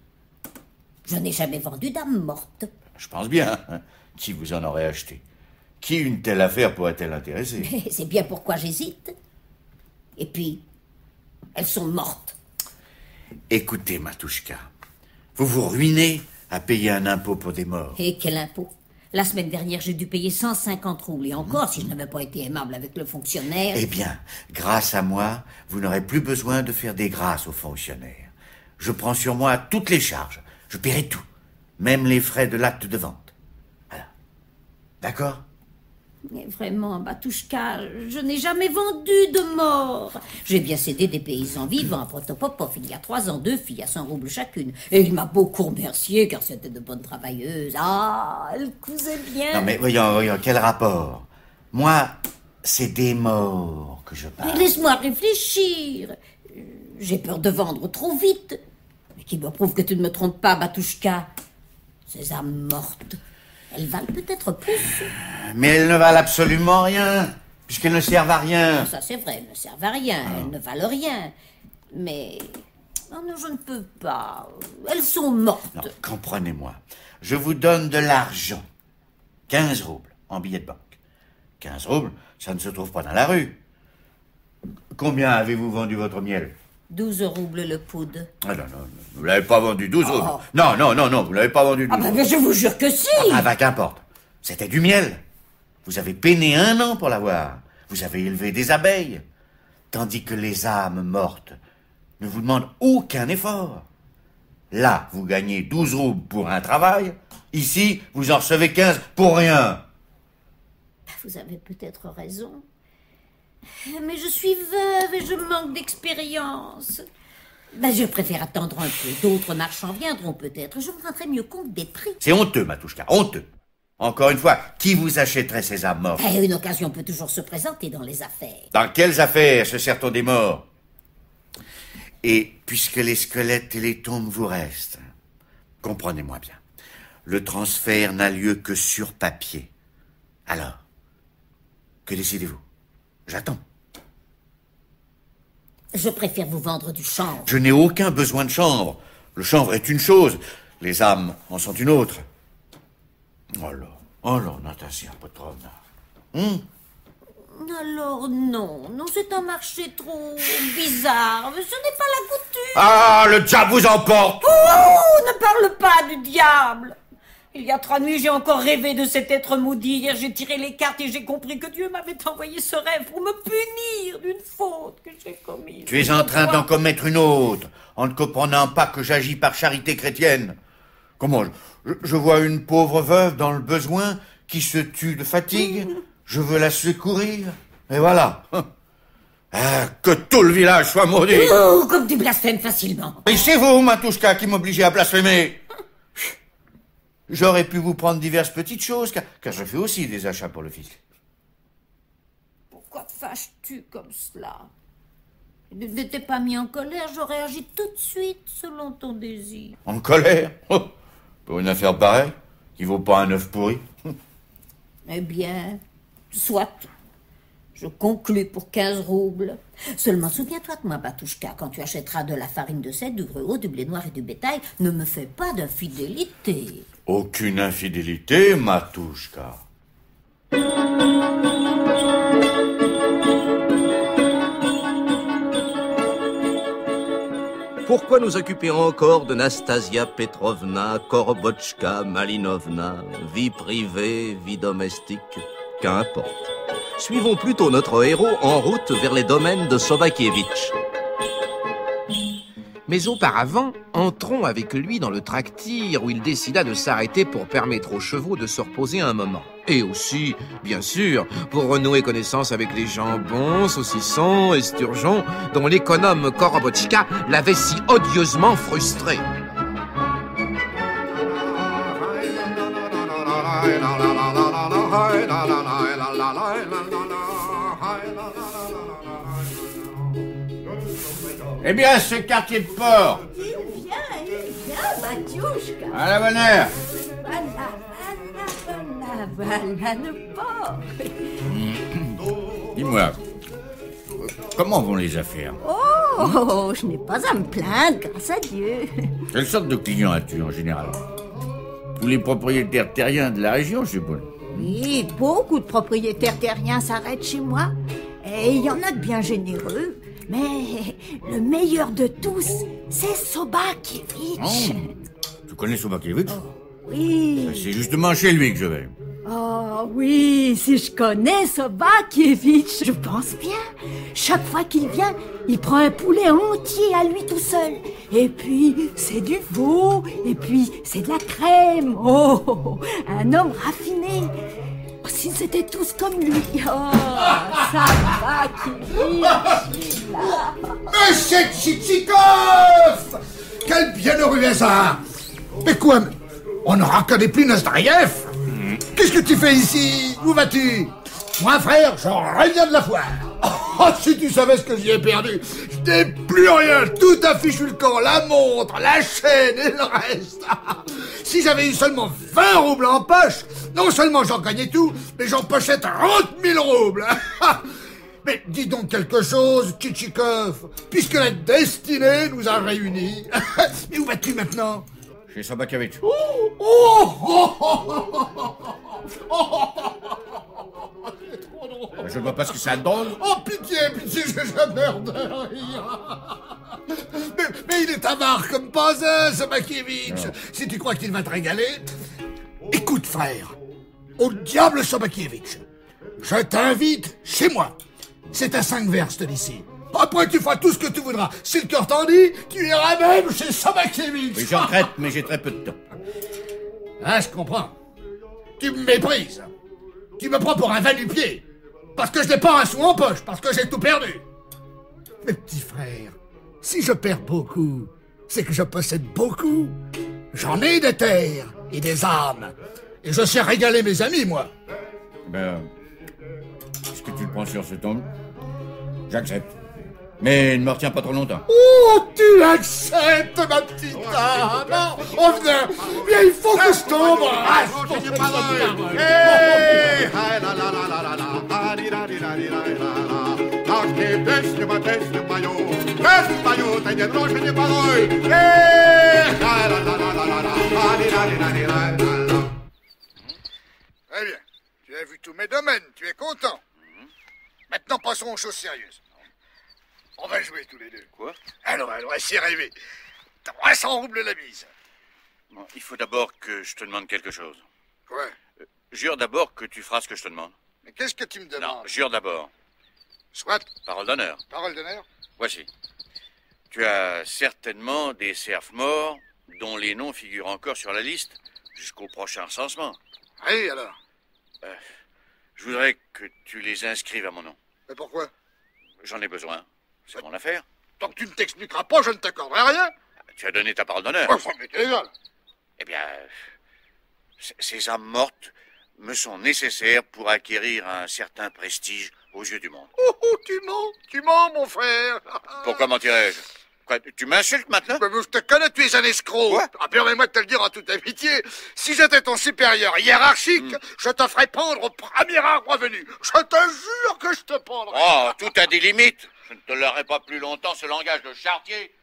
Je n'ai jamais vendu d'âme morte. Je pense bien. Qui vous en aurait acheté? Qui une telle affaire pourrait-elle intéresser? Mais c'est bien pourquoi j'hésite. Et puis, elles sont mortes. Écoutez, Matouchka, vous vous ruinez à payer un impôt pour des morts. Et quel impôt? La semaine dernière, j'ai dû payer cent cinquante roubles. Et encore, si je n'avais pas été aimable avec le fonctionnaire... Eh bien, grâce à moi, vous n'aurez plus besoin de faire des grâces aux fonctionnaires. Je prends sur moi toutes les charges. Je paierai tout. Même les frais de l'acte de vente. Voilà. D'accord? Mais vraiment, Batouchka, je n'ai jamais vendu de mort. J'ai bien cédé des paysans vivants à Protopopov il y a trois ans, deux filles à cent roubles chacune. Et il m'a beaucoup remercié car c'était de bonnes travailleuses. Ah, elles cousaient bien. Non mais voyons, voyons, quel rapport? Moi, c'est des morts que je parle. Mais laisse-moi réfléchir. J'ai peur de vendre trop vite. Mais qui me prouve que tu ne me trompes pas, Batouchka? Ces âmes mortes, elles valent peut-être plus. Mais elles ne valent absolument rien, puisqu'elles ne servent à rien. Ça c'est vrai, elles ne servent à rien, elles ne valent rien. Mais... Oh non, je ne peux pas. Elles sont mortes. Non, comprenez-moi. Je vous donne de l'argent. quinze roubles en billets de banque. quinze roubles, ça ne se trouve pas dans la rue. Combien avez-vous vendu votre miel? douze roubles le poudre. Ah non, non, vous ne l'avez pas vendu douze roubles. Oh. Non, non, non, non, vous ne l'avez pas vendu douze ah bah, mais je vous jure que si. Ah bah qu'importe. C'était du miel. Vous avez peiné un an pour l'avoir. Vous avez élevé des abeilles. Tandis que les âmes mortes ne vous demandent aucun effort. Là, vous gagnez douze roubles pour un travail. Ici, vous en recevez quinze pour rien. Vous avez peut-être raison. Mais je suis veuve et je manque d'expérience. Ben, je préfère attendre un peu. D'autres marchands viendront peut-être. Je me rendrai mieux compte des prix. C'est honteux, Matouchka, honteux. Encore une fois, qui vous achèterait ces âmes mortes? Eh, une occasion peut toujours se présenter dans les affaires. Dans quelles affaires se sert-on des morts? Et puisque les squelettes et les tombes vous restent, comprenez-moi bien, le transfert n'a lieu que sur papier. Alors, que décidez-vous? J'attends. Je préfère vous vendre du chanvre. Je n'ai aucun besoin de chanvre. Le chanvre est une chose, les âmes en sont une autre. Oh là, oh là, Nastasia Petrovna. Hum? Alors non, non, c'est un marché trop bizarre. Ce n'est pas la coutume. Ah, le diable vous emporte. Oh, ne parle pas du diable. Il y a trois nuits, j'ai encore rêvé de cet être maudit. Hier, j'ai tiré les cartes et j'ai compris que Dieu m'avait envoyé ce rêve pour me punir d'une faute que j'ai commise. Tu es en train d'en commettre une autre, en ne comprenant pas que j'agis par charité chrétienne. Comment je, je vois une pauvre veuve dans le besoin qui se tue de fatigue. Je veux la secourir. Et voilà. Ah, que tout le village soit maudit. Oh, comme tu blasphèmes facilement. Et c'est vous, Matouchka, qui m'obligez à blasphémer. J'aurais pu vous prendre diverses petites choses, car, car je fais aussi des achats pour le fisc. Pourquoi te fâches-tu comme cela? Ne t'étais pas mis en colère, j'aurais agi tout de suite selon ton désir. En colère? Oh, pour une affaire pareille, qui vaut pas un œuf pourri. Eh bien, soit. Je conclus pour quinze roubles. Seulement souviens-toi que moi, Batouchka, quand tu achèteras de la farine de sel, du gruau, du blé noir et du bétail, ne me fais pas d'infidélité. Aucune infidélité, Matouchka. Pourquoi nous occuper encore de Nastasia Petrovna, Korobotchka, Malinovna, vie privée, vie domestique, qu'importe. Suivons plutôt notre héros en route vers les domaines de Sobakievitch. Mais auparavant, entrons avec lui dans le traktir où il décida de s'arrêter pour permettre aux chevaux de se reposer un moment. Et aussi, bien sûr, pour renouer connaissance avec les jambons, saucissons, esturgeons, dont l'économe Korobotchka l'avait si odieusement frustré. Eh bien, ce quartier de port. Il vient, il vient, Matouchka. À la bonne heure. Voilà, voilà, voilà, le port. Dis-moi, comment vont les affaires? Oh, je n'ai pas à me plaindre, grâce à Dieu. Quelle sorte de clients as-tu en général? Tous les propriétaires terriens de la région, je suppose. Oui, beaucoup de propriétaires terriens s'arrêtent chez moi. Et il y en a de bien généreux. Mais le meilleur de tous, c'est Sobakievitch. Oh, tu connais Sobakievitch? Oh, oui. C'est justement chez lui que je vais. Oh oui, si je connais Sobakievitch, je pense bien. Chaque fois qu'il vient, il prend un poulet entier à lui tout seul. Et puis, c'est du veau. Et puis, c'est de la crème. Oh, un homme raffiné. Oh, si c'était tous comme lui. Oh, Sobakievitch. Monsieur Tchitchikov! Quel bienheureux hasard! Mais quoi? On ne reconnaît plus Nozdriev? Qu'est-ce que tu fais ici? Où vas-tu? Moi, frère, je reviens de la foire. Oh, si tu savais ce que j'y ai perdu. Je n'ai plus rien. Tout a fichu le camp. La montre, la chaîne et le reste. Si j'avais eu seulement vingt roubles en poche, non seulement j'en gagnais tout, mais j'en pochais trente mille roubles. Mais dis donc quelque chose, Tchitchikov, puisque la destinée nous a réunis. Mais où vas-tu maintenant? Chez Sobakievitch. Oh, oh, oh, oh, oh, Je ne vois pas ce que ça donne. oh, pitié, pitié, je, je meurs de rire. Mais, mais il est avare comme pas un, Sobakievitch. Si tu crois qu'il va te régaler, écoute, frère, au diable Sobakievitch, je t'invite chez moi. C'est à cinq verstes d'ici. Après, tu feras tout ce que tu voudras. Si le cœur t'en dit, tu iras même chez Sobakievitch. Oui, j'en traite, mais j'ai très peu de temps. Ah, je comprends. Tu me méprises. Tu me prends pour un va-nu-pied. Parce que je n'ai pas un sou en poche, parce que j'ai tout perdu. Mais petit frère, si je perds beaucoup, c'est que je possède beaucoup. J'en ai des terres et des âmes. Et je sais régaler mes amis, moi. Ben, est-ce que tu le prends sur ce ton? J'accepte. Mais ne me retiens pas trop longtemps. Oh, tu acceptes, ma petite dame. Oh, viens, viens, il faut que je t'embrasse. Très bien. Tu as vu tous mes domaines, tu es content. Maintenant, passons aux choses sérieuses. On va jouer tous les deux. Quoi? Alors, alors, si rêver. trois cents roubles la mise. Bon, il faut d'abord que je te demande quelque chose. Quoi? Euh, jure d'abord que tu feras ce que je te demande. Mais qu'est-ce que tu me demandes? Non, jure d'abord. Soit. Parole d'honneur. Parole d'honneur? Voici. Tu as certainement des cerfs morts dont les noms figurent encore sur la liste jusqu'au prochain recensement. Oui, alors? Euh, je voudrais que tu les inscrives à mon nom. Mais pourquoi? J'en ai besoin. C'est mon affaire. Tant que tu ne t'expliqueras pas, je ne t'accorderai rien. Tu as donné ta parole d'honneur. Oh, ça m'est égal. Eh bien, c- ces âmes mortes me sont nécessaires pour acquérir un certain prestige aux yeux du monde. Oh, oh, tu mens, tu mens, mon frère. Pourquoi mentirais-je? Quoi, tu m'insultes maintenant? Mais je te connais, tu es un escroc. Quoi? Ah, permets-moi de te le dire en toute amitié. Si j'étais ton supérieur hiérarchique, Mm. je te ferais pendre au premier arbre venu. Je te jure que je te pendrais. Oh, tout a des limites. Je ne tolérerai pas plus longtemps ce langage de charretier.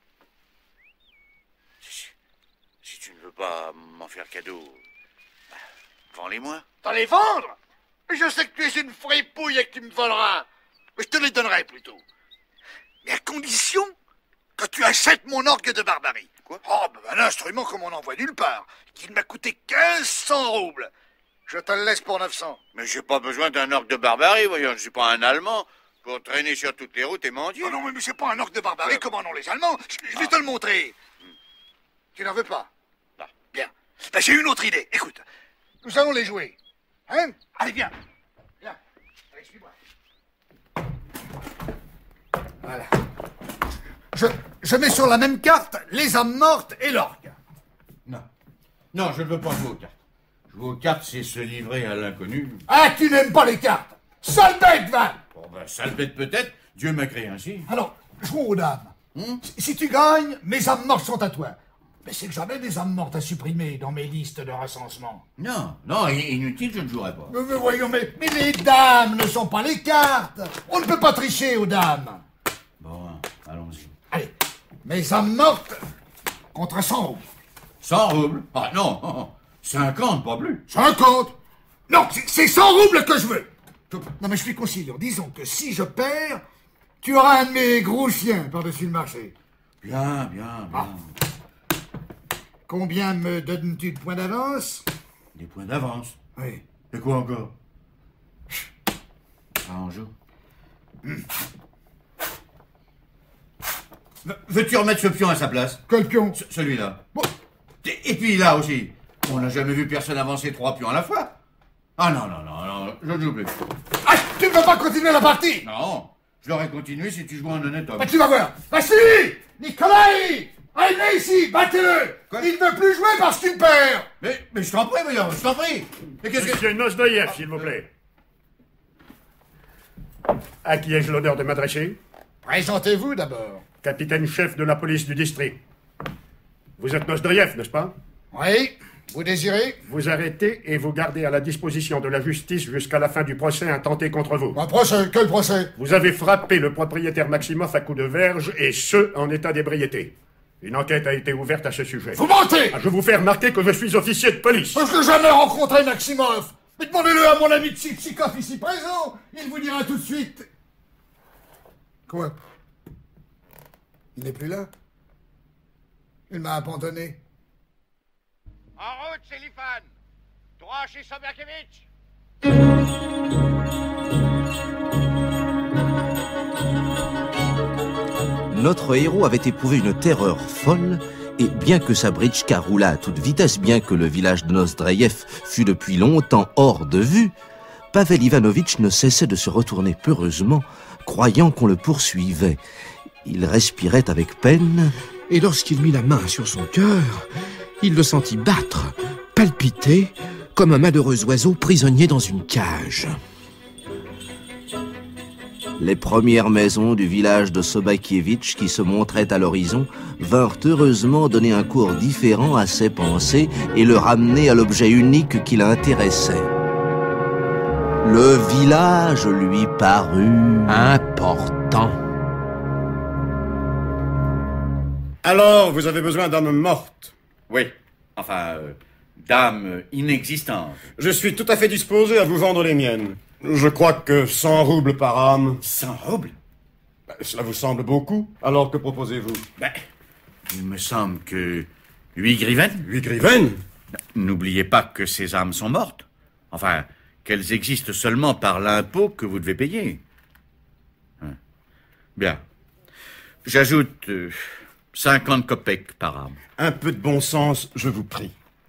Si, si tu ne veux pas m'en faire cadeau, bah, vends-les-moi. T'en les vendre? Mais je sais que tu es une fripouille et que tu me voleras. Mais je te les donnerai plutôt. Mais à condition que tu achètes mon orgue de barbarie. Quoi? Oh, ben un instrument comme on n'en voit nulle part, qui m'a coûté quinze cents roubles. Je te le laisse pour neuf cents. Mais j'ai pas besoin d'un orgue de barbarie, voyons, je suis pas un Allemand pour traîner sur toutes les routes et mendier. Oh non, mais c'est pas un orgue de barbarie, Ouais. comme en ont les Allemands. Je, je vais te le montrer. Tu n'en veux pas? Non. Bien. Ben, j'ai une autre idée. Écoute, nous allons les jouer. Hein? Allez, viens. Viens. Allez, suis-moi. Voilà. Je, je mets sur la même carte les âmes mortes et l'orgue. Non. Non, je ne veux pas jouer aux cartes. Jouer aux cartes, c'est se livrer à l'inconnu. Ah, tu n'aimes pas les cartes? Sale bête, Van! Bon, ben, sale bête peut-être. Dieu m'a créé ainsi. Alors, jouons aux dames. Si, si tu gagnes, mes âmes mortes sont à toi. Mais c'est que j'avais des âmes mortes à supprimer dans mes listes de recensement. Non, non, i- inutile, je ne jouerai pas. Mais, mais voyons, mais, mais les dames ne sont pas les cartes. On ne peut pas tricher aux dames. Bon, allons-y. Allez, mes âmes mortes contre cent roubles. cent roubles? Ah non, cinquante, pas plus. cinquante? Non, c'est- c'est cent roubles que je veux. Non, mais je suis conciliant. Disons que si je perds, tu auras un de mes gros chiens par-dessus le marché. Bien, bien, bien. Ah. Combien me donnes-tu de points d'avance? Des points d'avance. Oui. Et quoi encore? Ah, on joue. Ve- Veux-tu remettre ce pion à sa place? Quel pion? Ce- Celui-là. Et, et puis là aussi. On n'a jamais vu personne avancer trois pions à la fois. Ah non, non, non, non, je ne joue plus. Ah, tu ne veux pas continuer la partie? Non, je l'aurais continué si tu jouais un honnête homme. Bah, tu vas voir. Vassili! Nikolai! Allez, viens ici, battez-le! Il ne veut plus jouer parce qu'il perd! Mais, mais je t'en prie, voyons, je t'en prie! Mais qu'est-ce que... Monsieur Nosdoyev, s'il vous plaît. À qui ai-je l'honneur de m'adresser? Présentez-vous d'abord. Capitaine-chef de la police du district. Vous êtes Nosdoyev, n'est-ce pas? Oui. Vous désirez? Vous arrêtez et vous gardez à la disposition de la justice jusqu'à la fin du procès intenté contre vous. Un procès? Quel procès? Vous avez frappé le propriétaire Maximoff à coups de verge, et ce, en état d'ébriété. Une enquête a été ouverte à ce sujet. Vous mentez! Ah, je vous fais remarquer que je suis officier de police. Parce que jamais rencontré Maximov! Mais demandez-le à mon ami Tchitchikov ici présent! Il vous dira tout de suite. Quoi? Il n'est plus là? Il m'a abandonné. En route, Sélifan. Droit chez Sobiakevitch. Notre héros avait éprouvé une terreur folle, et bien que sa britchka roulât à toute vitesse, bien que le village de Nozdreyev fût depuis longtemps hors de vue, Pavel Ivanovitch ne cessait de se retourner peureusement, croyant qu'on le poursuivait. Il respirait avec peine, Et lorsqu'il mit la main sur son cœur, il le sentit battre, palpiter, comme un malheureux oiseau prisonnier dans une cage. Les premières maisons du village de Sobakievitch qui se montraient à l'horizon vinrent heureusement donner un cours différent à ses pensées et le ramener à l'objet unique qui l'intéressait. Le village lui parut important. Alors, vous avez besoin d'âmes mortes? Oui, enfin, euh, d'âme inexistante. Je suis tout à fait disposé à vous vendre les miennes. Je crois que cent roubles par âme. cent roubles? Ben, cela vous semble beaucoup? Alors que proposez-vous? Ben, il me semble que... Huit griven? Huit griven? N'oubliez pas que ces âmes sont mortes. Enfin, qu'elles existent seulement par l'impôt que vous devez payer. Hein. Bien. J'ajoute... euh, cinquante kopecks par arme. Un peu de bon sens, je vous prie.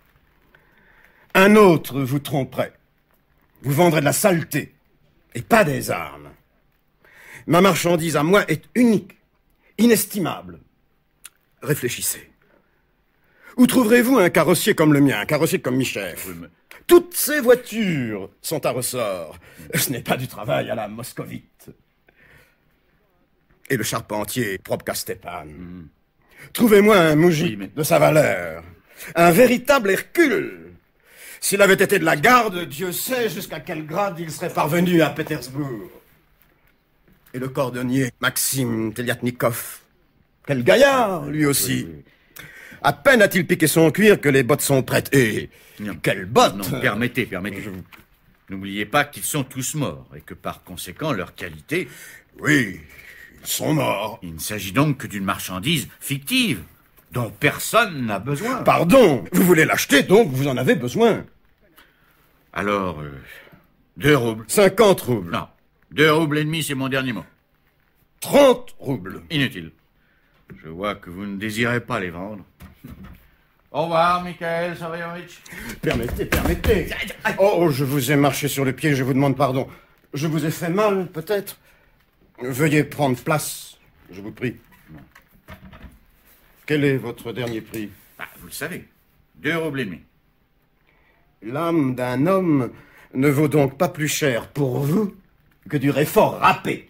Un autre vous tromperait. Vous vendrez de la saleté, et pas des armes. Ma marchandise à moi est unique, inestimable. Réfléchissez. Où trouverez-vous un carrossier comme le mien, un carrossier comme Michef? Oui, mais... Toutes ces voitures sont à ressort. Ce n'est pas du travail à la moscovite. Et le charpentier, propre qu'à Stéphane. Mm. Trouvez-moi un moujik oui, mais... de sa valeur. Un véritable Hercule. S'il avait été de la garde, Dieu sait jusqu'à quel grade il serait parvenu à Pétersbourg. Et le cordonnier, Maxime Teliatnikov. Quel gaillard, lui aussi. Oui, oui. À peine a-t-il piqué son cuir que les bottes sont prêtes. Et non, quelles bottes! Non, permettez, permettez. Je... N'oubliez pas qu'ils sont tous morts et que par conséquent, leur qualité... Oui, ils sont morts. Il ne s'agit donc que d'une marchandise fictive dont personne n'a besoin. Pardon, vous voulez l'acheter, donc vous en avez besoin. Alors, euh, deux roubles. Cinquante roubles. Non, deux roubles et demi, c'est mon dernier mot. Trente roubles. Inutile. Je vois que vous ne désirez pas les vendre. Au revoir, Mikhail Savoyovitch. Permettez, permettez. Oh, je vous ai marché sur le pied, je vous demande pardon. Je vous ai fait mal, peut-être? Veuillez prendre place, je vous prie. Non. Quel est votre dernier prix? Ah, vous le savez, deux roubles et demi. L'âme d'un homme ne vaut donc pas plus cher pour vous que du réfort râpé.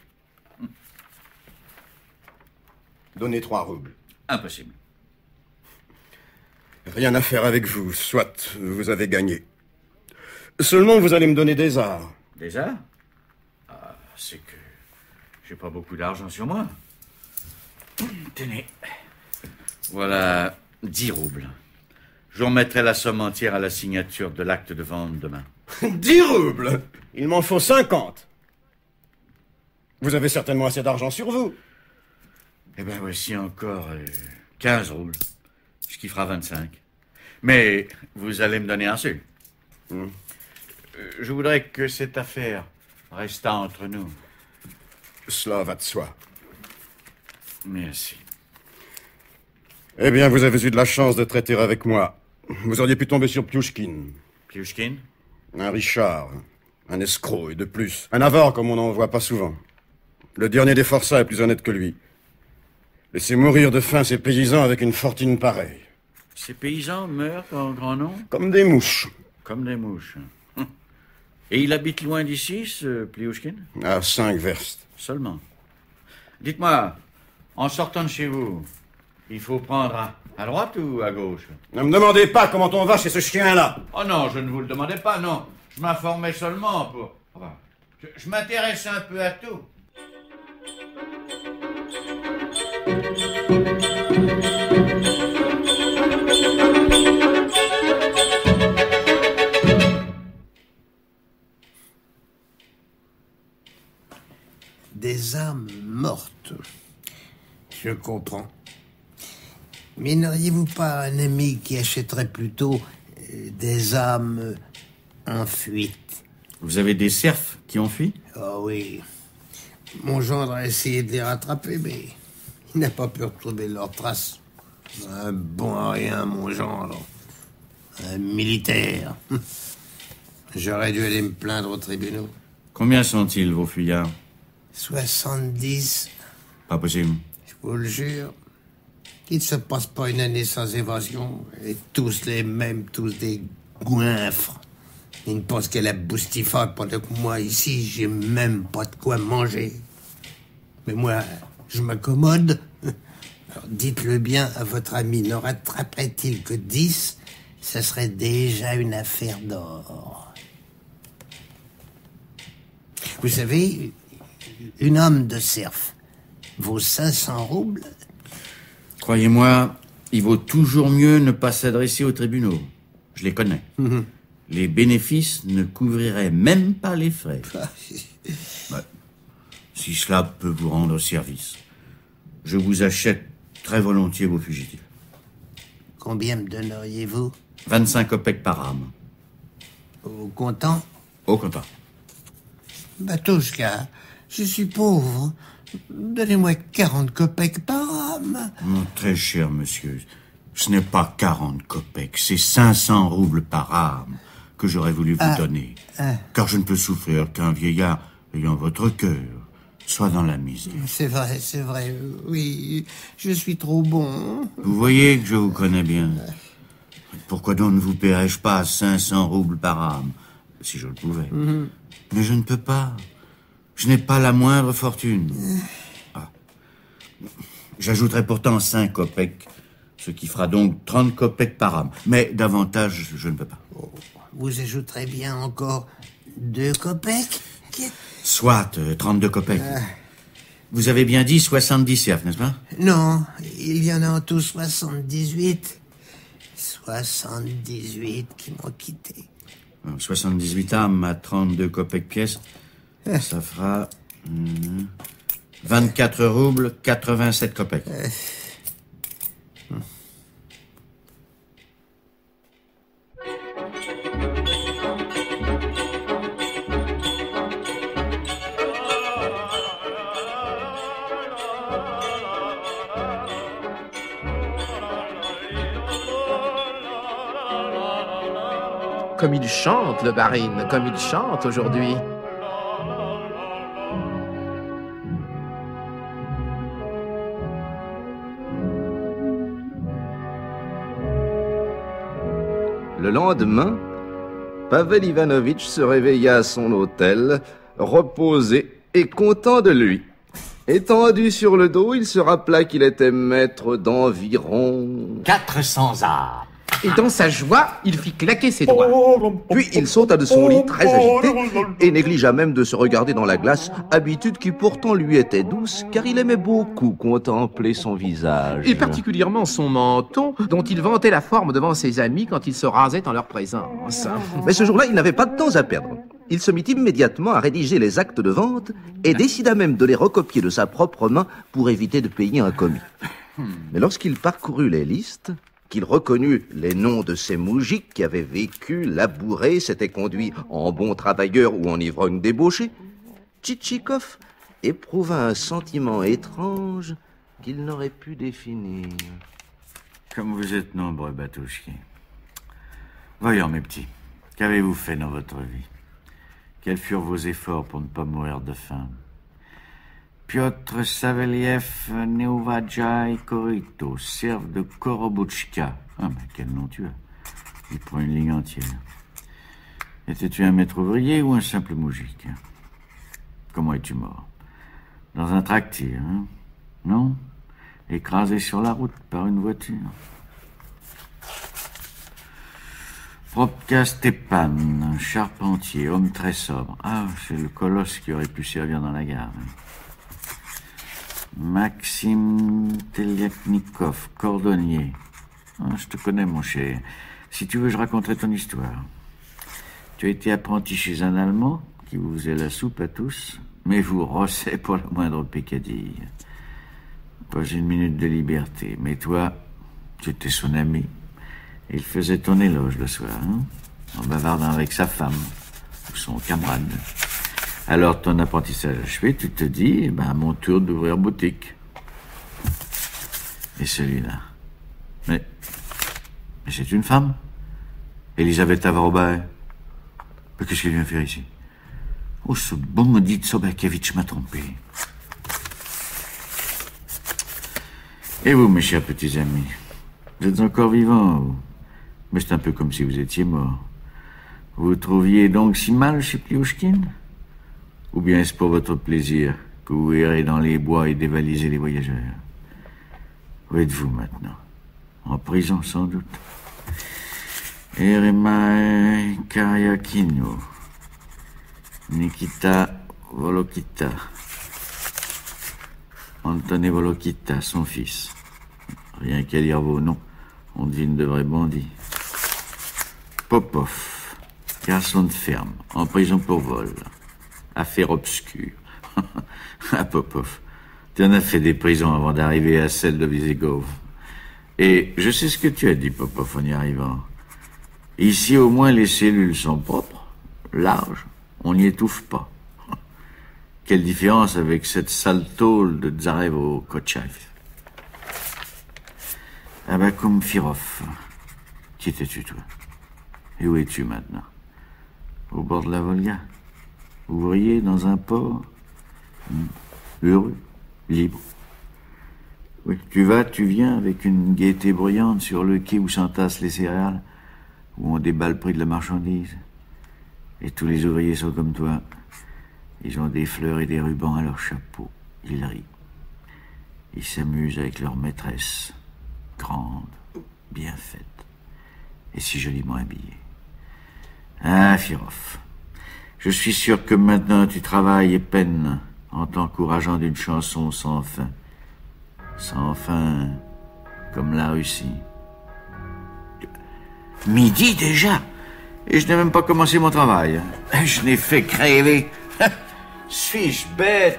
Donnez trois roubles. Impossible. Rien à faire avec vous, soit vous avez gagné. Seulement vous allez me donner des arts. Des arts? Ah, c'est que j'ai pas beaucoup d'argent sur moi. Tenez. Voilà dix roubles. Je vous remettrai la somme entière à la signature de l'acte de vente demain. Dix roubles? Il m'en faut cinquante. Vous avez certainement assez d'argent sur vous. Eh bien, voici encore euh, quinze roubles, ce qui fera vingt-cinq. Mais vous allez me donner un seul. Mmh. Euh, je voudrais que cette affaire restât entre nous. Cela va de soi. Merci. Eh bien, vous avez eu de la chance de traiter avec moi. Vous auriez pu tomber sur Piouchkin. Piouchkin? Un Richard, un escroc et de plus. Un avare comme on n'en voit pas souvent. Le dernier des forçats est plus honnête que lui. Laissez mourir de faim ces paysans avec une fortune pareille. Ces paysans meurent en grand nombre? Comme des mouches. Comme des mouches. Et il habite loin d'ici, ce Pliouchkin? À cinq verstes. Seulement. Dites-moi, en sortant de chez vous, il faut prendre à, à droite ou à gauche? Ne me demandez pas comment on va chez ce chien-là. Oh non, je ne vous le demandais pas, non. Je m'informais seulement pour... Enfin, je, je m'intéresse un peu à tout. Des âmes mortes. Je comprends. Mais n'auriez-vous pas un ami qui achèterait plutôt des âmes en fuite? Vous avez des serfs qui ont fui? Oh oui. Mon gendre a essayé de les rattraper, mais il n'a pas pu retrouver leurs traces. Un bon à rien, mon gendre. Un militaire. J'aurais dû aller me plaindre aux tribunaux. Combien sont-ils, vos fuyards? soixante-dix. Pas possible. Je vous le jure. Qu'il ne se passe pas une année sans évasion. Et tous les mêmes, tous des goinfres. Ils ne pensent qu'à la boustifade pendant que moi, ici, j'ai même pas de quoi manger. Mais moi, je m'accommode. Alors dites-le bien à votre ami. N'en rattraperait-il que dix? Ce serait déjà une affaire d'or. Vous savez, une âme de serf vaut cinq cents roubles. Croyez-moi, il vaut toujours mieux ne pas s'adresser aux tribunaux. Je les connais. Mmh. Les bénéfices ne couvriraient même pas les frais. Ouais. Si cela peut vous rendre service, je vous achète très volontiers vos fugitifs. Combien me donneriez-vous? vingt-cinq kopecks par âme. Au comptant? Au comptant. Batouchka, je suis pauvre. Donnez-moi quarante kopecks par âme. Mon très cher monsieur, ce n'est pas quarante kopecks, c'est cinq cents roubles par âme que j'aurais voulu vous Ah. donner. Ah. Car je ne peux souffrir qu'un vieillard ayant votre cœur soit dans la misère. C'est vrai, c'est vrai. Oui, je suis trop bon. Vous voyez que je vous connais bien. Pourquoi donc ne vous paierais-je pas cinq cents roubles par âme, si je le pouvais? Mhm. Mais je ne peux pas. Je n'ai pas la moindre fortune. Ah. J'ajouterai pourtant cinq kopecks, ce qui fera donc trente kopecks par âme. Mais davantage, je ne peux pas. Vous ajouterez bien encore deux kopecks? Qui- Soit euh, trente-deux kopecks. Ah. Vous avez bien dit soixante-dix serfs, n'est-ce pas? Non, il y en a en tout soixante-dix-huit. soixante-dix-huit qui m'ont quitté. Alors, soixante-dix-huit âmes à trente-deux kopecks pièce, ça fera hum, vingt-quatre roubles, quatre-vingt-sept kopecks. Comme il chante, le Barine, comme il chante aujourd'hui. Le lendemain, Pavel Ivanovitch se réveilla à son hôtel, reposé et content de lui. Étendu sur le dos, il se rappela qu'il était maître d'environ quatre cents âmes. Et dans sa joie, il fit claquer ses doigts. Puis il sauta de son lit très agité et négligea même de se regarder dans la glace, habitude qui pourtant lui était douce car il aimait beaucoup contempler son visage. Et particulièrement son menton, dont il vantait la forme devant ses amis quand il se rasait en leur présence. Mais ce jour-là, il n'avait pas de temps à perdre. Il se mit immédiatement à rédiger les actes de vente et décida même de les recopier de sa propre main pour éviter de payer un commis. Mais lorsqu'il parcourut les listes, qu'il reconnut les noms de ces moujiks qui avaient vécu, labouré, s'étaient conduits en bons travailleurs ou en ivrognes débauchés, Tchitchikov éprouva un sentiment étrange qu'il n'aurait pu définir. Comme vous êtes nombreux, Batouchki. Voyons, mes petits, qu'avez-vous fait dans votre vie? Quels furent vos efforts pour ne pas mourir de faim? Piotr Saveliev, Neuvadja Korito, serve de Korobotchka. Ah, mais quel nom tu as. Il prend une ligne entière. Étais-tu un maître ouvrier ou un simple moujik? Comment es-tu mort? Dans un tracteur, hein? Non? Écrasé sur la route par une voiture. Propka Stepan, un charpentier, homme très sobre. Ah, c'est le colosse qui aurait pu servir dans la gare. Hein. Maxime Teliaknikov, cordonnier. Ah, je te connais, mon cher. Si tu veux, je raconterai ton histoire. Tu as été apprenti chez un Allemand qui vous faisait la soupe à tous, mais vous rossait pour la moindre pécadille. Pas une minute de liberté. Mais toi, tu étais son ami. Il faisait ton éloge le soir, hein, en bavardant avec sa femme ou son camarade. Alors, ton apprentissage achevé, tu te dis, eh ben, à mon tour d'ouvrir boutique. Et celui-là. Mais, mais c'est une femme. Elisabeth Avrobaï. Mais qu'est-ce qu'elle vient faire ici? Oh, ce bon maudit Sobakevitch m'a trompé. Et vous, mes chers petits amis, vous êtes encore vivants, vous? Mais c'est un peu comme si vous étiez mort. Vous vous trouviez donc si mal chez Pliouchkine? Ou bien est-ce pour votre plaisir que vous errez dans les bois et dévalisez les voyageurs? Où êtes-vous maintenant? En prison, sans doute. Eremaï Karyakino, Nikita Volokita, Antoné Volokita, son fils. Rien qu'à lire vos noms, on devine de vrais bandits. Popov, garçon de ferme, en prison pour vol. Affaire obscure. Ah, Popov, tu en as fait des prisons avant d'arriver à celle de Vizegov. Et je sais ce que tu as dit, Popov, en y arrivant. Ici, au moins, les cellules sont propres, larges, on n'y étouffe pas. Quelle différence avec cette sale tôle de Tsarevo-Kotchaïv. Abakoum Firov. Qui étais-tu, toi? Et où es-tu maintenant? Au bord de la Volga? Ouvrier dans un port? Hmm. Heureux? Libre? Oui, tu vas, tu viens avec une gaieté bruyante sur le quai où s'entassent les céréales, où on débat le prix de la marchandise. Et tous les ouvriers sont comme toi. Ils ont des fleurs et des rubans à leur chapeau. Ils rient. Ils s'amusent avec leur maîtresse, grande, bien faite, et si joliment habillée. Ah, Firov, je suis sûr que maintenant tu travailles et peines en t'encourageant d'une chanson sans fin. Sans fin, comme la Russie. Midi déjà, et je n'ai même pas commencé mon travail. Je n'ai fait créer. Suis-je bête?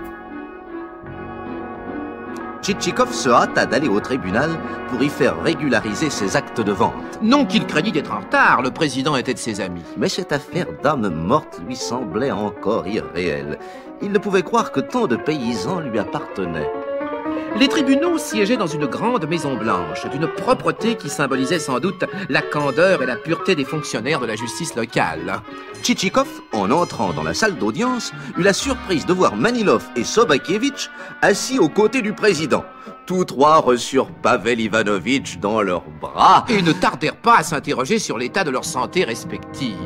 Tchitchikov se hâta d'aller au tribunal pour y faire régulariser ses actes de vente. Non qu'il craignît d'être en retard, le président était de ses amis. Mais cette affaire d'âme morte lui semblait encore irréelle. Il ne pouvait croire que tant de paysans lui appartenaient. Les tribunaux siégeaient dans une grande maison blanche, d'une propreté qui symbolisait sans doute la candeur et la pureté des fonctionnaires de la justice locale. Tchitchikov, en entrant dans la salle d'audience, eut la surprise de voir Manilov et Sobakievitch assis aux côtés du président. Tous trois reçurent Pavel Ivanovitch dans leurs bras et ne tardèrent pas à s'interroger sur l'état de leur santé respective.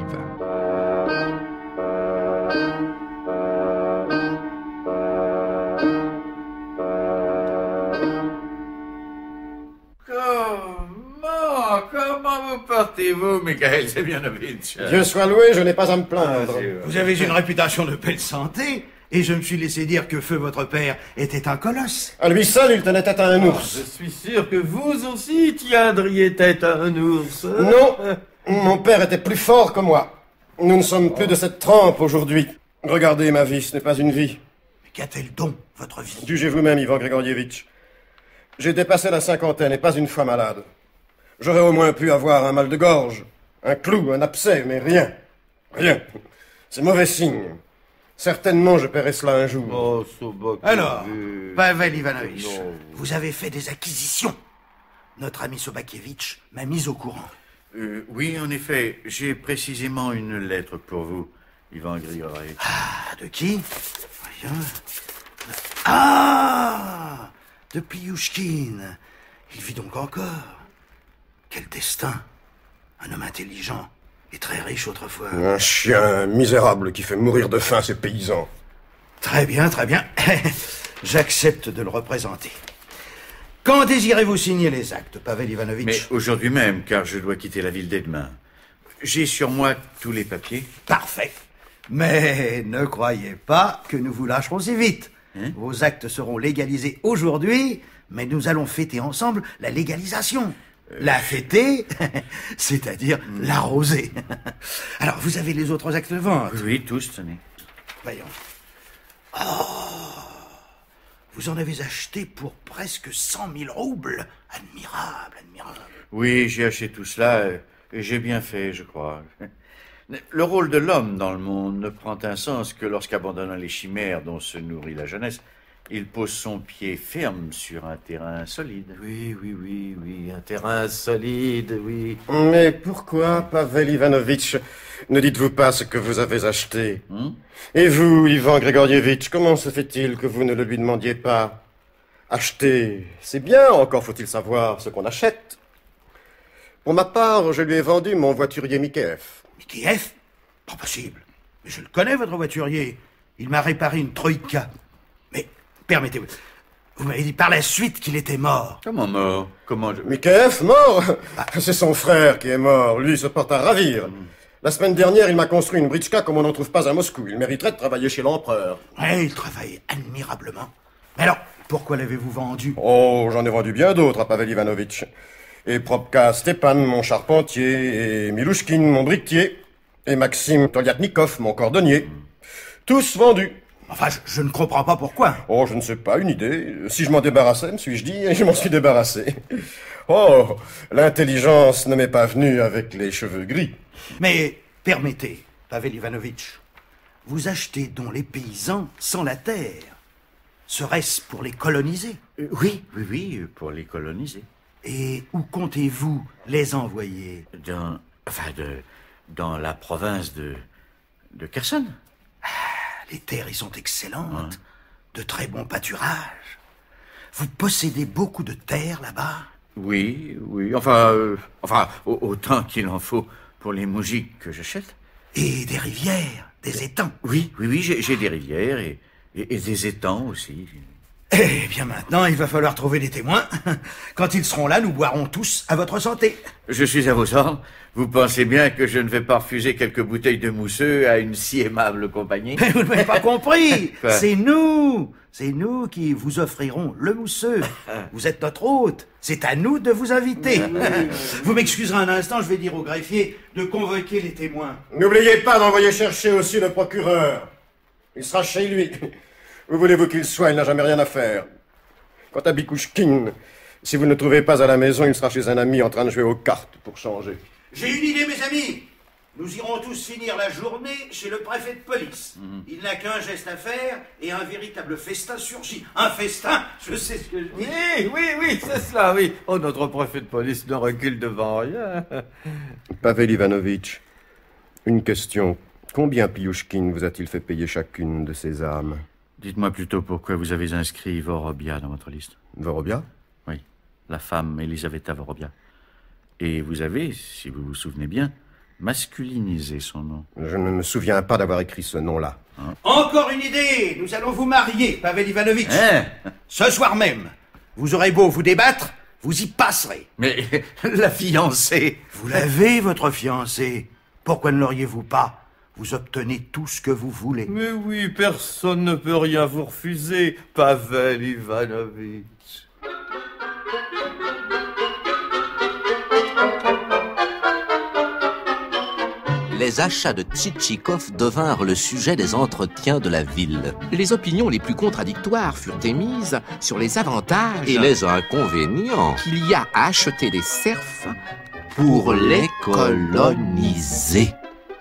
Comment vous portez-vous, Mikhail Semyonovitch? Dieu soit loué, je n'ai pas à me plaindre. Vous avez une réputation de belle santé, et je me suis laissé dire que feu votre père était un colosse. À lui seul, il tenait tête à un ours. Je suis sûr que vous aussi tiendriez tête à un ours. Non, mon père était plus fort que moi. Nous ne sommes plus de cette trempe aujourd'hui. Regardez ma vie, ce n'est pas une vie. Mais qu'a-t-elle donc, votre vie? Jugez vous-même, Ivan Grigorievitch. J'ai dépassé la cinquantaine et pas une fois malade. J'aurais au moins pu avoir un mal de gorge, un clou, un abcès, mais rien. Rien. C'est mauvais signe. Certainement, je paierai cela un jour. Oh, Sobak. Alors, Pavel Ivanovitch, vous avez fait des acquisitions. Notre ami Sobakievitch m'a mis au courant. Euh, oui, en effet, j'ai précisément une lettre pour vous, Ivan Grigorievitch. Ah, de qui? Voyons. Ah, de Pliouchkine. Il vit donc encore. Quel destin! Un homme intelligent et très riche autrefois. Un chien misérable qui fait mourir de faim ses paysans. Très bien, très bien. J'accepte de le représenter. Quand désirez-vous signer les actes, Pavel Ivanovitch? Mais aujourd'hui même, car je dois quitter la ville dès demain. J'ai sur moi tous les papiers. Parfait. Mais ne croyez pas que nous vous lâcherons si vite. Hein? Vos actes seront légalisés aujourd'hui, mais nous allons fêter ensemble la légalisation. La fêter, c'est-à-dire mm. l'arroser. Alors, vous avez les autres actes de vente? Oui, tous, tenez. Voyons. Oh! Vous en avez acheté pour presque cent mille roubles. Admirable, admirable. Oui, j'ai acheté tout cela, et j'ai bien fait, je crois. Le rôle de l'homme dans le monde ne prend un sens que lorsqu'abandonnant les chimères dont se nourrit la jeunesse, il pose son pied ferme sur un terrain solide. Oui, oui, oui, oui, un terrain solide, oui. Mais pourquoi, Pavel Ivanovitch, ne dites-vous pas ce que vous avez acheté? hmm? Et vous, Ivan Grigorievitch, comment se fait-il que vous ne le lui demandiez pas? Acheter, c'est bien, encore faut-il savoir ce qu'on achète. Pour ma part, je lui ai vendu mon voiturier Mikheyev. Mikheyev? Pas possible. Mais je le connais, votre voiturier. Il m'a réparé une Troïka. Mais, permettez-moi, vous m'avez dit par la suite qu'il était mort. Comment mort? Comment je... Mikheyev, mort? ah. C'est son frère qui est mort. Lui, il se porte à ravir. Mm. La semaine dernière, il m'a construit une britchka comme on n'en trouve pas à Moscou. Il mériterait de travailler chez l'empereur. Oui, il travaille admirablement. Mais alors, pourquoi l'avez-vous vendu? Oh, j'en ai vendu bien d'autres à Pavel Ivanovitch. Et Probka Stepan, mon charpentier, et Milouchkine, mon briquetier, et Maxime Toliatnikov, mon cordonnier. Mm. Tous vendus. Enfin, je, je ne comprends pas pourquoi. Oh, je ne sais pas, une idée. Si je m'en débarrassais, me suis-je dit, et je m'en suis débarrassé. Oh, l'intelligence ne m'est pas venue avec les cheveux gris. Mais, permettez, Pavel Ivanovitch, vous achetez donc les paysans sans la terre. Serait-ce pour les coloniser? euh, Oui, oui, oui, pour les coloniser. Et où comptez-vous les envoyer? Dans... Enfin, de... dans la province de... de Kherson. Ah, les terres y sont excellentes. Ouais. De très bons pâturages. Vous possédez beaucoup de terres là-bas? Oui, oui. Enfin, euh, enfin autant qu'il en faut pour les moujiks que j'achète. Et des rivières, des étangs? Oui, oui, oui, j'ai des rivières et, et, et des étangs aussi. Eh bien maintenant, il va falloir trouver des témoins. Quand ils seront là, nous boirons tous à votre santé. Je suis à vos ordres. Vous pensez bien que je ne vais pas refuser quelques bouteilles de mousseux à une si aimable compagnie? Mais vous ne m'avez pas compris. C'est nous. C'est nous qui vous offrirons le mousseux. Vous êtes notre hôte. C'est à nous de vous inviter. Vous m'excuserez un instant, je vais dire au greffier de convoquer les témoins. N'oubliez pas d'envoyer chercher aussi le procureur. Il sera chez lui. Où voulez-vous qu'il soit? Il n'a jamais rien à faire. Quant à Bikouchkin, si vous ne le trouvez pas à la maison, il sera chez un ami en train de jouer aux cartes pour changer. J'ai une idée, mes amis. Nous irons tous finir la journée chez le préfet de police. Mmh. Il n'a qu'un geste à faire et un véritable festin surgit. Un festin, je sais ce que je dis. Oui, oui, oui, c'est cela, oui. Oh, notre préfet de police ne recule devant rien. Pavel Ivanovitch, une question. Combien Piouchkin vous a-t-il fait payer chacune de ces âmes? Dites-moi plutôt pourquoi vous avez inscrit Vorobia dans votre liste. Vorobia? Oui, la femme Elisaveta Vorobia. Et vous avez, si vous vous souvenez bien, masculinisé son nom. Je ne me souviens pas d'avoir écrit ce nom-là. Hein? Encore une idée. Nous allons vous marier, Pavel Ivanovitch. Hein? Ce soir même. Vous aurez beau vous débattre, vous y passerez. Mais la fiancée... Vous l'avez, votre fiancée. Pourquoi ne l'auriez-vous pas? Vous obtenez tout ce que vous voulez. Mais oui, personne ne peut rien vous refuser, Pavel Ivanovitch. Les achats de Tchitchikov devinrent le sujet des entretiens de la ville. Les opinions les plus contradictoires furent émises sur les avantages et les inconvénients qu'il y a à acheter des serfs pour les coloniser.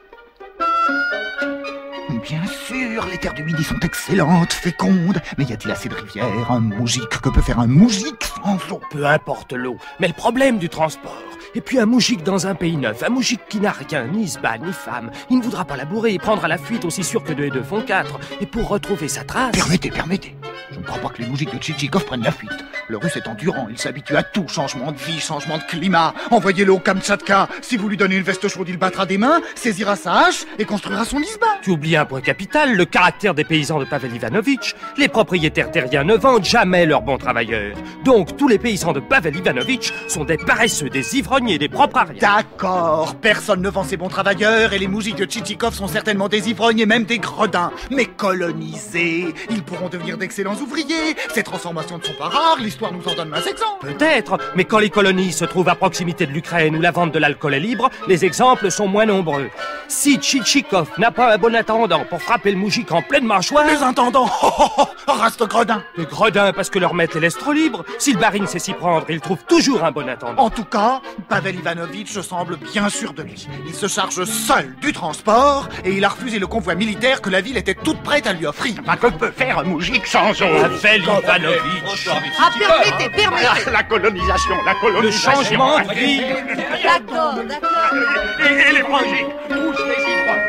Bien sûr, les terres du Midi sont excellentes, fécondes, mais y a-t-il assez de rivières? Un moujik, que peut faire un moujik sans eau? Peu importe l'eau, mais le problème du transport. Et puis un moujik dans un pays neuf, un moujik qui n'a rien, ni sba, ni femme, il ne voudra pas labourer et prendre à la fuite aussi sûr que deux et deux font quatre. Et pour retrouver sa trace... Permettez, permettez. Je ne crois pas que les moujiks de Tchitchikov prennent la fuite. Le russe est endurant, il s'habitue à tout, changement de vie, changement de climat. Envoyez-le au Kamtchatka. Si vous lui donnez une veste chaude, il battra des mains, saisira sa hache et construira son isba. Tu oublies un point capital, le caractère des paysans de Pavel Ivanovitch. Les propriétaires terriens ne vendent jamais leurs bons travailleurs. Donc tous les paysans de Pavel Ivanovitch sont des paresseux, des ivrogniers, des propres à rien. D'accord, personne ne vend ses bons travailleurs et les moujiks de Tchitchikov sont certainement des ivrognes et même des gredins. Mais colonisés, ils pourront devenir d'excellents ouvriers. Ces transformations ne sont pas rares, l'histoire nous en donne masse exemples. Peut-être, mais quand les colonies se trouvent à proximité de l'Ukraine où la vente de l'alcool est libre, les exemples sont moins nombreux. Si Tchitchikov n'a pas un bon intendant pour frapper le moujik en pleine mâchoire... Les intendants, oh, oh, oh, race de gredins. De gredins parce que leur maître les laisse trop libres. Si le barine sait s'y prendre, il trouve toujours un bon intendant. En tout cas, Pavel Ivanovitch semble bien sûr de lui. Il se charge seul du transport et il a refusé le convoi militaire que la ville était toute prête à lui offrir. Ben, que peut faire un moujik sans eau? Pavel Ivanovitch. Ah, permettez, permettez. La, la colonisation, la colonisation. Le changement de vie. D'accord, d'accord. Et, et les projets, tous les ivrognes.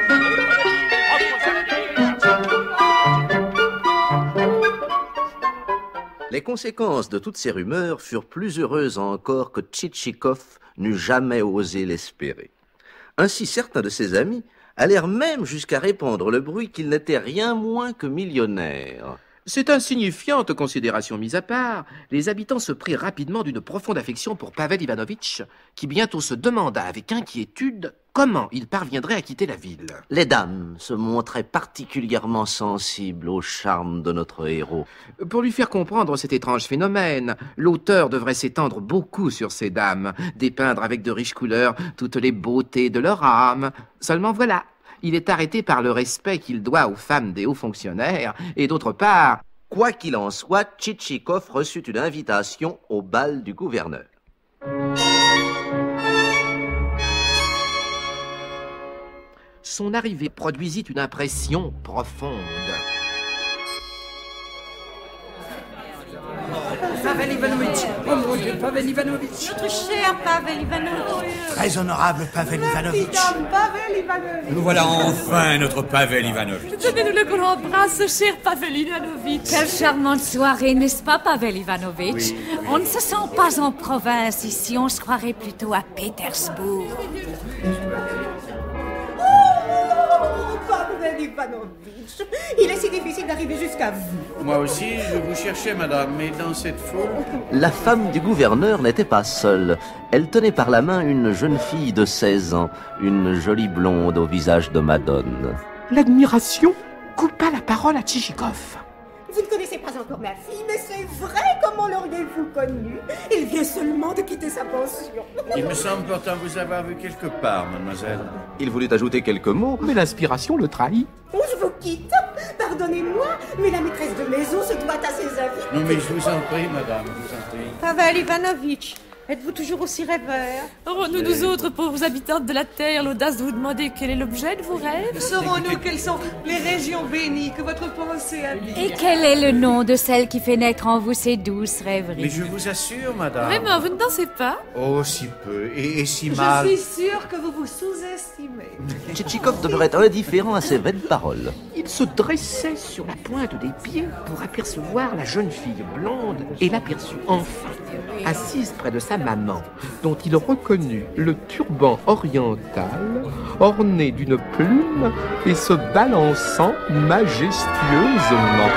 Les conséquences de toutes ces rumeurs furent plus heureuses encore que Tchitchikov n'eût jamais osé l'espérer. Ainsi, certains de ses amis allèrent même jusqu'à répandre le bruit qu'il n'était rien moins que millionnaire. Cette insignifiante considération mise à part, les habitants se prirent rapidement d'une profonde affection pour Pavel Ivanovitch, qui bientôt se demanda avec inquiétude comment il parviendrait à quitter la ville. Les dames se montraient particulièrement sensibles au charme de notre héros. Pour lui faire comprendre cet étrange phénomène, l'auteur devrait s'étendre beaucoup sur ces dames, dépeindre avec de riches couleurs toutes les beautés de leur âme. Seulement voilà, il est arrêté par le respect qu'il doit aux femmes des hauts fonctionnaires, et d'autre part, quoi qu'il en soit, Tchitchikov reçut une invitation au bal du gouverneur. Son arrivée produisit une impression profonde. Pavel Ivanovitch. Oh mon Dieu, Pavel Ivanovitch. Notre cher Pavel Ivanovitch. Très honorable Pavel Ivanovitch. Madame Pavel Ivanovitch. Nous voilà enfin notre Pavel Ivanovitch. Donnez-nous le grand bras, ce cher Pavel Ivanovitch. Quelle charmante soirée, n'est-ce pas, Pavel Ivanovitch? Oui, oui. On ne se sent pas en province ici, on se croirait plutôt à Pétersbourg. Pavel Ivanovitch, il est si difficile d'arriver jusqu'à vous. Moi aussi, je vous cherchais, madame, mais dans cette foule... La femme du gouverneur n'était pas seule. Elle tenait par la main une jeune fille de seize ans, une jolie blonde au visage de Madone. L'admiration coupa la parole à Tchitchikov. Vous ne connaissez pas encore ma fille, mais c'est vrai, comment l'auriez-vous connue? Il vient seulement de quitter sa pension. Il me semble pourtant vous avoir vu quelque part, mademoiselle. Il voulut ajouter quelques mots, mais l'inspiration le trahit. Oh, je vous quitte. Pardonnez-moi, mais la maîtresse de maison se doit à ses avis. Non, mais je vous en prie, madame, je vous en prie. Pavel Ivanovitch, êtes-vous toujours aussi rêveur? Oh, nous, nous autres pauvres habitantes de la Terre, l'audace de vous demander quel est l'objet de vos rêves. Saurons-nous quelles sont les régions bénies que votre pensée habite? Et quel est le nom de celle qui fait naître en vous ces douces rêveries? Mais je vous assure, madame... Vraiment, vous ne dansez pas? Oh, si peu, et, et si mal... Je suis sûre que vous vous sous-estimez. Tchitchikov demeurait indifférent à ces vaines paroles. Il se dressait sur la pointe des pieds pour apercevoir la jeune fille blonde et l'aperçut enfin, assise près de sa maman, dont il reconnut le turban oriental orné d'une plume et se balançant majestueusement.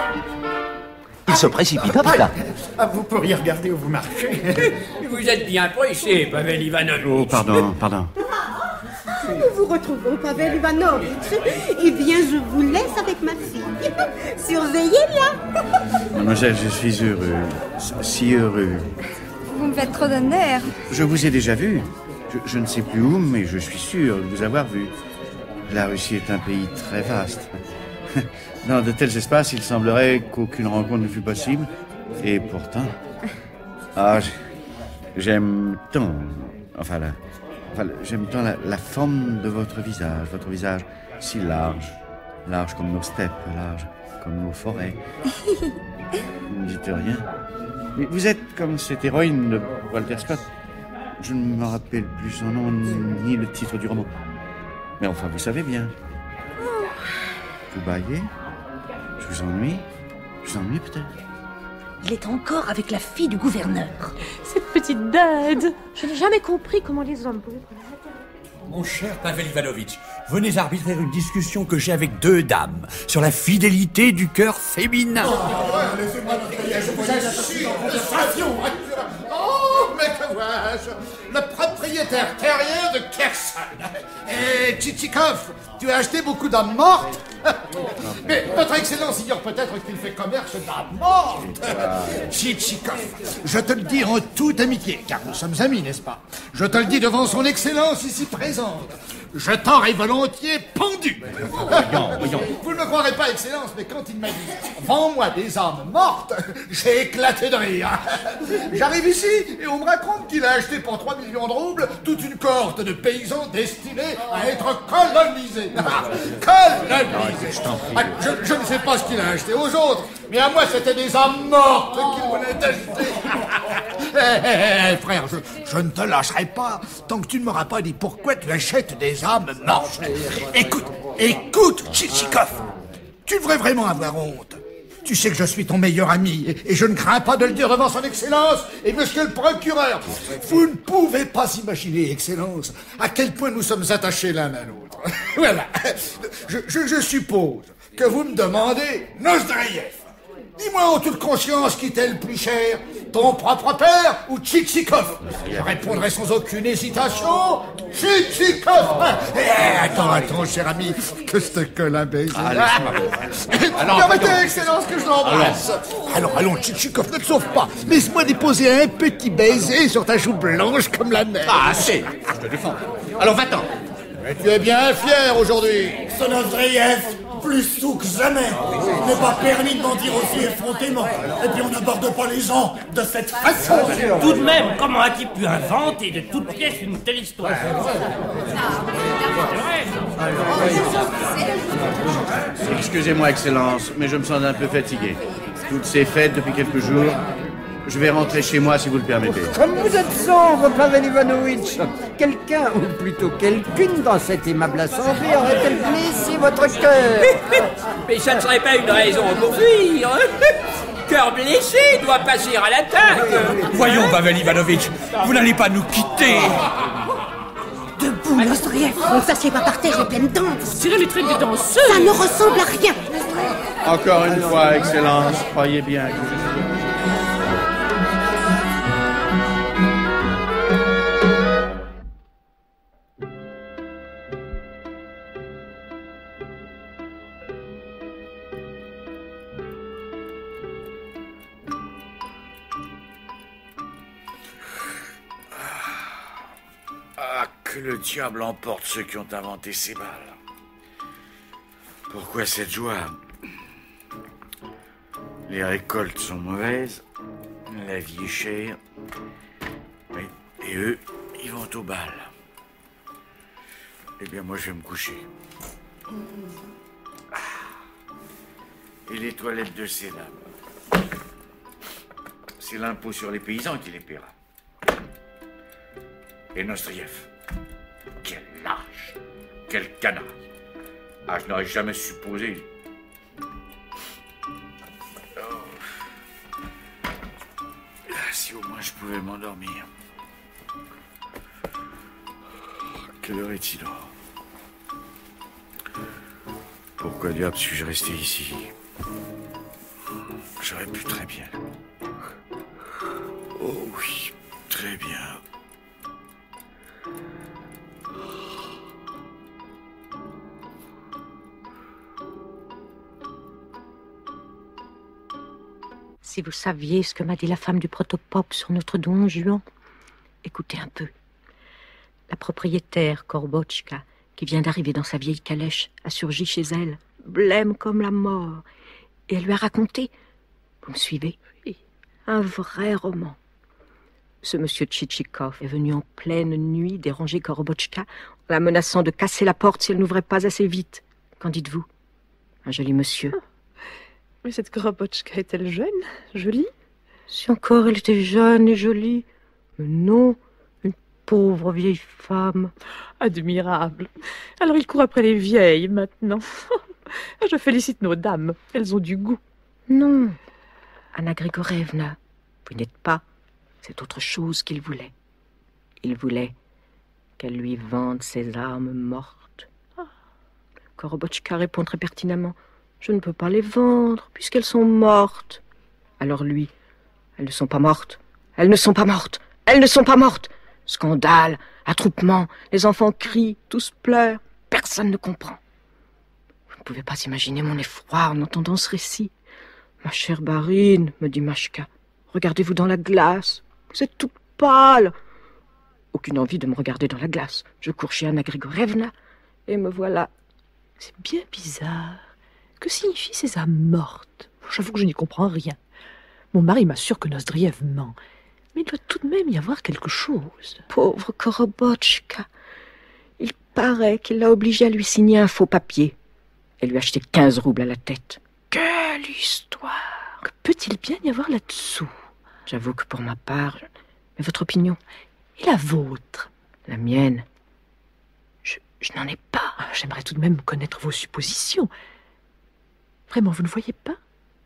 Il se précipita plus tard. Ah, vous pourriez regarder où vous marchez. Vous êtes bien pressé, Pavel Ivanovitch. Oh, pardon, pardon. Nous vous retrouvons, Pavel Ivanovitch. Eh bien, je vous laisse avec ma fille. Surveillez-la. Mademoiselle, je suis heureux. Si heureux. Vous me faites trop d'honneur. Je vous ai déjà vu. Je, je ne sais plus où, mais je suis sûr de vous avoir vu. La Russie est un pays très vaste. Dans de tels espaces, il semblerait qu'aucune rencontre ne fût possible. Et pourtant... Ah, j'aime tant... Enfin, la, enfin j'aime tant la, la forme de votre visage. Votre visage si large. Large comme nos steppes, large comme nos forêts. Vous ne dites rien. Mais vous êtes comme cette héroïne de Walter Scott. Je ne me rappelle plus son nom, ni le titre du roman. Mais enfin, vous savez bien. Vous baillez? Je vous ennuie? Je vous ennuie peut-être? Il est encore avec la fille du gouverneur. Cette petite dinde. Je n'ai jamais compris comment les hommes pouvaient... Mon cher Pavel Ivanovitch, venez arbitrer une discussion que j'ai avec deux dames sur la fidélité du cœur féminin. Oh, laissez-moi notre je vous assure, conversation. Oh, mais que vois-je? Le propriétaire terrien de Kherson. Et Tchitchikov, tu as acheté beaucoup d'âmes mortes? Mais votre excellence ignore peut-être qu'il fait commerce d'âmes mortes. Tchitchikov, je te le dis en toute amitié, car nous sommes amis, n'est-ce pas? Je te le dis devant son excellence ici présente. Je t'aurais volontiers pendu. Voyons, voyons. Vous ne me croirez pas, excellence, mais quand il m'a dit « Vends-moi des âmes mortes », j'ai éclaté de rire. J'arrive ici et on me raconte qu'il a acheté pour trois millions de roubles toute une cohorte de paysans destinés à être colonisés. Colonisés. Ah, je, je ne sais pas ce qu'il a acheté aux autres, mais à moi c'était des âmes mortes qu'il voulait acheter. Hé, hé, hé, frère, je, je ne te lâcherai pas tant que tu ne m'auras pas dit pourquoi tu achètes des âmes mortes. Écoute, écoute, Tchitchikov, tu devrais vraiment avoir honte. Tu sais que je suis ton meilleur ami et, et je ne crains pas de le dire devant son excellence et monsieur le procureur. Vous ne pouvez pas imaginer, excellence, à quel point nous sommes attachés l'un à l'autre. Voilà. Je, je, je suppose que vous me demandez Nozdreyev. Dis-moi en toute conscience qui t'est le plus cher, ton propre père ou Tchitchikov? Je répondrai sans aucune hésitation, Tchitchikov. Eh, attends, attends, cher ami, que je te colle un baiser. Ah, permettez, excellence, que je l'embrasse. Alors, allons, Tchitchikov, ne te sauve pas. Laisse-moi déposer un petit baiser sur ta joue blanche comme la neige. Ah, assez, je te défends. Alors, va-t'en. Mais tu es bien fier aujourd'hui. Sonozdreyev, plus sous que jamais. Il n'est pas permis de mentir aussi effrontément. Et puis on n'aborde pas les gens de cette façon. Tout de même, comment a-t-il pu inventer de toute pièce une telle histoire? Excusez-moi, excellence, mais je me sens un peu fatigué. Toutes ces fêtes depuis quelques jours. je vais rentrer chez moi si vous le permettez. Comme vous êtes sombre, Pavel Ivanovitch, quelqu'un, ou plutôt quelqu'une dans cette aimable assemblée aurait-elle blessé votre cœur? Mais ça ne serait pas une raison pour fuir. Cœur blessé doit passer à l'attaque. Voyons, Pavel Ivanovitch, vous n'allez pas nous quitter. Debout, Nozdriev. On ne s'assied pas par terre en pleine danse. Tirez les traits des danseuses. Ça ne ressemble à rien. Encore une fois, Excellence, croyez bien que je suis... Ah, que le diable emporte ceux qui ont inventé ces balles. Pourquoi cette joie? Les récoltes sont mauvaises, la vie est chère, et, et eux, ils vont au bal. Eh bien, moi, je vais me coucher. Ah. Et les toilettes de ces dames? C'est l'impôt sur les paysans qui les paiera. Et Nozdriev, quel lâche, quel canaille. Ah, je n'aurais jamais supposé. Oh. Ah, si au moins je pouvais m'endormir. Quelle heure est-il? Pourquoi diable suis-je resté ici? J'aurais pu très bien. Oh oui, très bien. Si vous saviez ce que m'a dit la femme du protopope sur notre don Juan, écoutez un peu. La propriétaire, Korbochka, qui vient d'arriver dans sa vieille calèche, a surgi chez elle, blême comme la mort. Et elle lui a raconté, vous me suivez, un vrai roman. Ce monsieur Tchitchikov est venu en pleine nuit déranger Korbochka en la menaçant de casser la porte si elle n'ouvrait pas assez vite. Qu'en dites-vous? Un joli monsieur. Mais cette Korbochka est-elle jeune, jolie? Si encore elle était jeune et jolie. Mais non, une pauvre vieille femme. Admirable. Alors il court après les vieilles, maintenant. Je félicite nos dames, elles ont du goût. Non, Anna Grigorievna, vous n'êtes pas. C'est autre chose qu'il voulait. Il voulait qu'elle lui vende ses armes mortes. Ah. Korbochka répond très pertinemment. Je ne peux pas les vendre, puisqu'elles sont mortes. Alors lui, elles ne sont pas mortes. Elles ne sont pas mortes. Elles ne sont pas mortes. Scandale, attroupement, les enfants crient, tous pleurent. Personne ne comprend. Vous ne pouvez pas imaginer mon effroi en entendant ce récit. Ma chère Barine, me dit Machka, regardez-vous dans la glace. Vous êtes toute pâle. Aucune envie de me regarder dans la glace. Je cours chez Anna Grigorievna et me voilà. C'est bien bizarre. Que signifient ces âmes mortes? J'avoue que je n'y comprends rien. Mon mari m'assure que Nozdriev ment. Mais il doit tout de même y avoir quelque chose. Pauvre Korbochka. Il paraît qu'il l'a obligé à lui signer un faux papier et lui acheter quinze roubles à la tête. Quelle histoire! Que peut-il bien y avoir là-dessous? J'avoue que pour ma part... Mais votre opinion? Et la vôtre? La mienne? Je, je n'en ai pas. J'aimerais tout de même connaître vos suppositions. Vraiment, vous ne voyez pas?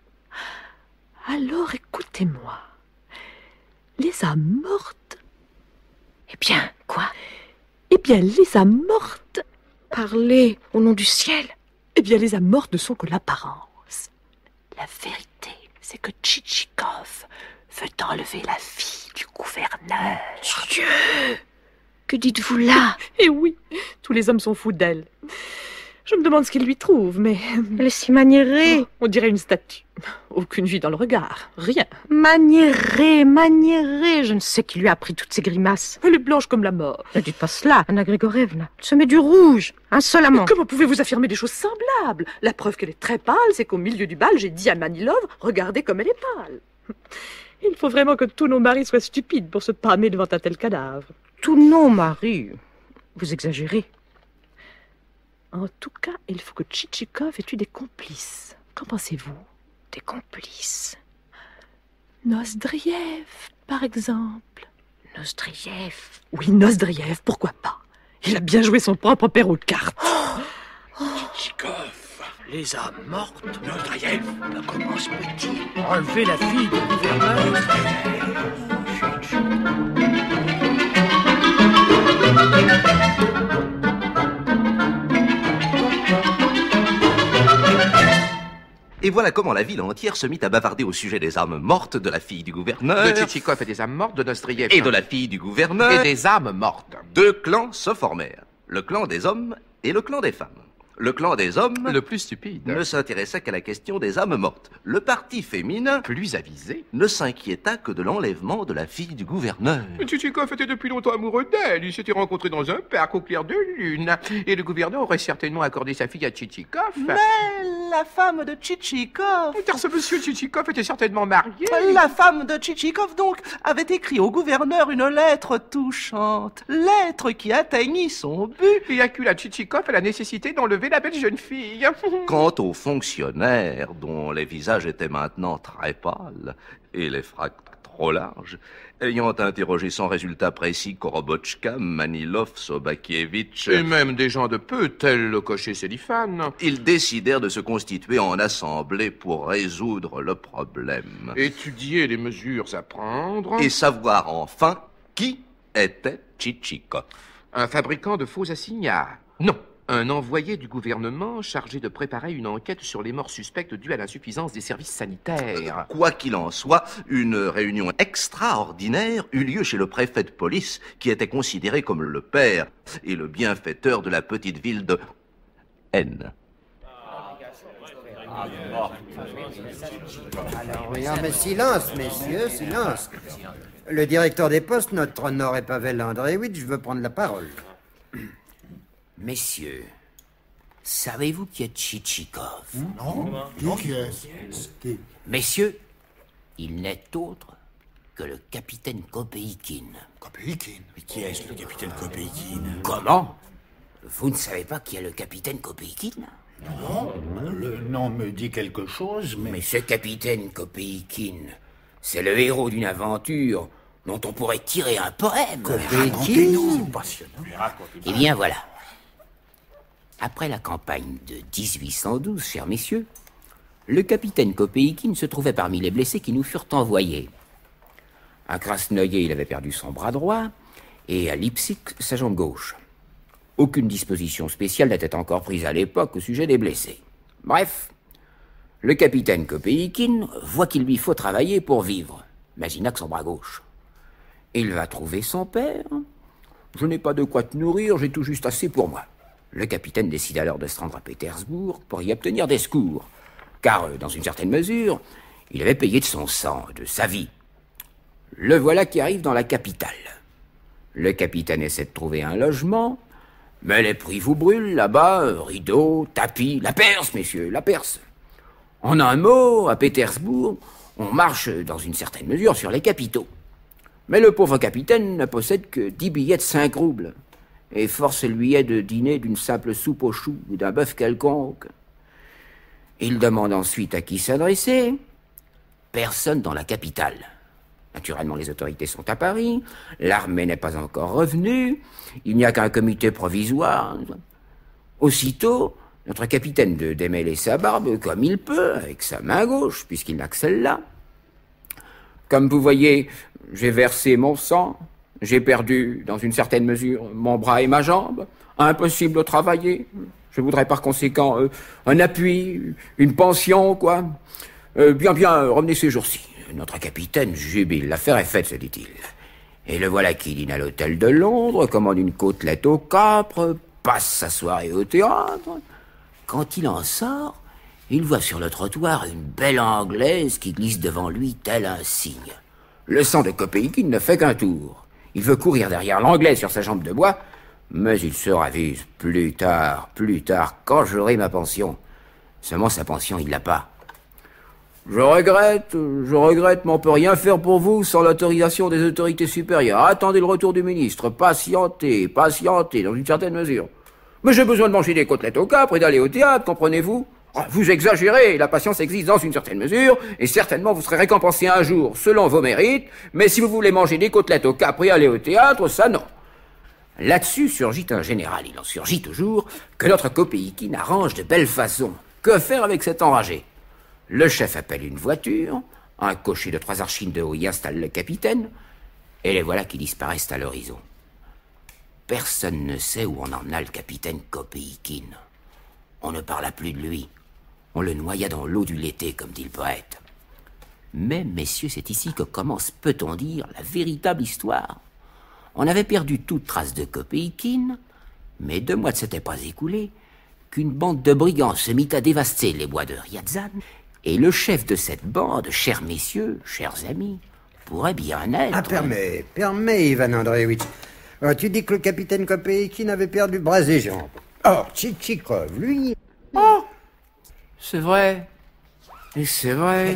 Alors écoutez-moi. Les âmes mortes... Eh bien, quoi? Eh bien, les âmes mortes... Parlez, au nom du ciel. Eh bien, les âmes mortes ne sont que l'apparence. La vérité, c'est que Tchitchikov veut enlever la fille du gouverneur. Dieu! Que dites-vous là? Eh oui, tous les hommes sont fous d'elle. Je me demande ce qu'il lui trouve, mais... Elle est si maniérée. Oh, on dirait une statue. Aucune vie dans le regard, rien. Maniérée, maniérée. Je ne sais qui lui a appris toutes ces grimaces. Elle est blanche comme la mort. Ne dites pas cela, Anna Grigorievna. Elle se met du rouge, insolemment. Mais comment pouvez-vous affirmer des choses semblables? La preuve qu'elle est très pâle, c'est qu'au milieu du bal, j'ai dit à Manilov, regardez comme elle est pâle. Il faut vraiment que tous nos maris soient stupides pour se pâmer devant un tel cadavre. Tous nos maris? Vous exagérez. En tout cas, il faut que Tchitchikov ait eu des complices. Qu'en pensez-vous? Des complices? Nozdriev, par exemple. Nozdriev? Oui, Nozdriev, pourquoi pas? Il a bien joué son propre père aux cartes. Oh. Tchitchikov. Les âmes mortes. Nozdriev. Comment se peut-il enlever la fille du gouverneur? Et voilà comment la ville entière se mit à bavarder au sujet des âmes mortes de la fille du gouverneur. De Tchitchikov et des âmes mortes de Nozdriev. Et de la fille du gouverneur. Et des âmes mortes. Deux clans se formèrent. Le clan des hommes et le clan des femmes. Le clan des hommes, le plus stupide, ne s'intéressa qu'à la question des âmes mortes. Le parti féminin, plus avisé, ne s'inquiéta que de l'enlèvement de la fille du gouverneur. Tchitchikov était depuis longtemps amoureux d'elle. Ils s'étaient rencontrés dans un parc au clair de lune. Et le gouverneur aurait certainement accordé sa fille à Tchitchikov. Mais la femme de Tchitchikov... Car ce monsieur Tchitchikov était certainement marié. La femme de Tchitchikov, donc, avait écrit au gouverneur une lettre touchante. Lettre qui atteignit son but. Et accula Tchitchikov à la nécessité d'enlever la belle jeune fille. Quant aux fonctionnaires, dont les visages étaient maintenant très pâles et les fracs trop larges, ayant interrogé sans résultat précis Korobotchka, Manilov, Sobakievitch... Et même des gens de peu, tels le cocher Sélifan. Ils décidèrent de se constituer en assemblée pour résoudre le problème. Étudier les mesures à prendre. Et savoir enfin qui était Tchitchikov. Un fabricant de faux assignats. Non. Un envoyé du gouvernement chargé de préparer une enquête sur les morts suspectes dues à l'insuffisance des services sanitaires. Quoi qu'il en soit, une réunion extraordinaire eut lieu chez le préfet de police, qui était considéré comme le père et le bienfaiteur de la petite ville de N. Alors, oui, mais silence, messieurs, silence. Le directeur des postes, notre Honoré Pavel Andreevitch, veut prendre la parole. Messieurs, savez-vous qui est Tchitchikov? Non. Non, qui est-ce? Messieurs, il n'est autre que le capitaine Kopeikin. Kopeikin? Mais qui est-ce, le capitaine Kopeikin? Comment? Vous ne savez pas qui est le capitaine Kopeikin? Non, le nom me dit quelque chose, mais... Mais ce capitaine Kopeikin, c'est le héros d'une aventure dont on pourrait tirer un poème. Racontez-nous, c'est passionnant. Eh bien, voilà. Après la campagne de dix-huit cent douze, chers messieurs, le capitaine Kopeikin se trouvait parmi les blessés qui nous furent envoyés. À Krasnoye, il avait perdu son bras droit, et à Leipzig, sa jambe gauche. Aucune disposition spéciale n'était encore prise à l'époque au sujet des blessés. Bref, le capitaine Kopeikin voit qu'il lui faut travailler pour vivre, mais il n'a que son bras gauche. Il va trouver son père. Je n'ai pas de quoi te nourrir, j'ai tout juste assez pour moi. Le capitaine décide alors de se rendre à Pétersbourg pour y obtenir des secours, car, dans une certaine mesure, il avait payé de son sang, de sa vie. Le voilà qui arrive dans la capitale. Le capitaine essaie de trouver un logement, mais les prix vous brûlent là-bas, rideaux, tapis, la Perse, messieurs, la Perse. En un mot, à Pétersbourg, on marche dans une certaine mesure sur les capitaux. Mais le pauvre capitaine ne possède que dix billets de cinq roubles. Et force lui est de dîner d'une simple soupe aux choux ou d'un bœuf quelconque. Il demande ensuite à qui s'adresser. Personne dans la capitale. Naturellement, les autorités sont à Paris, l'armée n'est pas encore revenue, il n'y a qu'un comité provisoire. Aussitôt, notre capitaine de démêler sa barbe comme il peut, avec sa main gauche, puisqu'il n'a que celle-là. Comme vous voyez, j'ai versé mon sang. J'ai perdu, dans une certaine mesure, mon bras et ma jambe. Impossible de travailler. Je voudrais par conséquent euh, un appui, une pension, quoi. Euh, bien, bien, revenez ces jours-ci. Notre capitaine jubile. L'affaire est faite, se dit-il. Et le voilà qui dîne à l'hôtel de Londres, commande une côtelette au capre, passe sa soirée au théâtre. Quand il en sort, il voit sur le trottoir une belle Anglaise qui glisse devant lui tel un cygne. Le sang de Kopeikin ne fait qu'un tour. Il veut courir derrière l'Anglaise sur sa jambe de bois, mais il se ravise plus tard, plus tard, quand j'aurai ma pension. Seulement sa pension, il l'a pas. Je regrette, je regrette, mais on peut rien faire pour vous sans l'autorisation des autorités supérieures. Attendez le retour du ministre, patientez, patientez, dans une certaine mesure. Mais j'ai besoin de manger des côtelettes au capre et d'aller au théâtre, comprenez-vous? Oh, vous exagérez, la patience existe dans une certaine mesure, et certainement vous serez récompensé un jour selon vos mérites, mais si vous voulez manger des côtelettes au Capri et aller au théâtre, ça non. Là-dessus surgit un général, il en surgit toujours, que notre Kopeikin arrange de belles façons. Que faire avec cet enragé? Le chef appelle une voiture, un cocher de trois archines de haut y installe le capitaine, et les voilà qui disparaissent à l'horizon. Personne ne sait où on en a le capitaine Kopeikin. On ne parla plus de lui. On le noya dans l'eau du Lété, comme dit le poète. Mais, messieurs, c'est ici que commence, peut-on dire, la véritable histoire. On avait perdu toute trace de Kopeikin, mais deux mois ne s'étaient pas écoulés qu'une bande de brigands se mit à dévaster les bois de Ryazan, et le chef de cette bande, chers messieurs, chers amis, pourrait bien être... Ah, permets, permets, Ivan Andreevitch. Alors, tu dis que le capitaine Kopeikin avait perdu bras et jambes. Or, Tchitchikov, lui... Oh, c'est vrai. Et c'est vrai.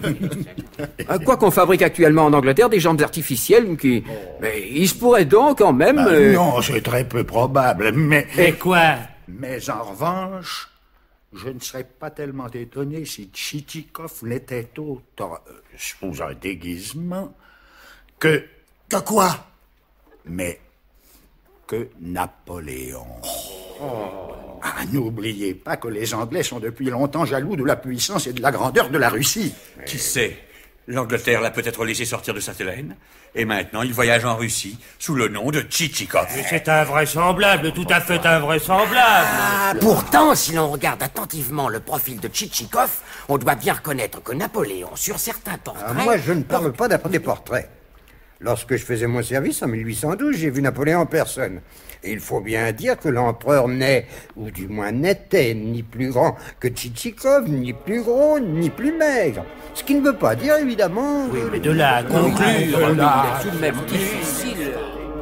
Quoi qu'on fabrique actuellement en Angleterre des jambes artificielles qui... Mais il se pourrait donc quand même... Bah, euh... Non, c'est très peu probable, mais... Et quoi? Mais en revanche, je ne serais pas tellement étonné si Tchitchikov l'était autre, euh, sous un déguisement, que... Que quoi? Mais que Napoléon. Oh. Ah, n'oubliez pas que les Anglais sont depuis longtemps jaloux de la puissance et de la grandeur de la Russie. Qui sait? L'Angleterre l'a peut-être laissé sortir de Sainte-Hélène, et maintenant il voyage en Russie sous le nom de Tchitchikov. C'est invraisemblable, tout à fait invraisemblable. Ah, pourtant, si l'on regarde attentivement le profil de Tchitchikov, on doit bien reconnaître que Napoléon, sur certains portraits... Ah, moi, je ne parle pas d'après des portraits. Lorsque je faisais mon service en mille huit cent douze, j'ai vu Napoléon en personne. Et il faut bien dire que l'empereur n'est, ou du moins n'était, ni plus grand que Tchitchikov, ni plus gros, ni plus maigre. Ce qui ne veut pas dire, évidemment... Oui, mais de là à conclure... Oui, là... C'est tout de même difficile...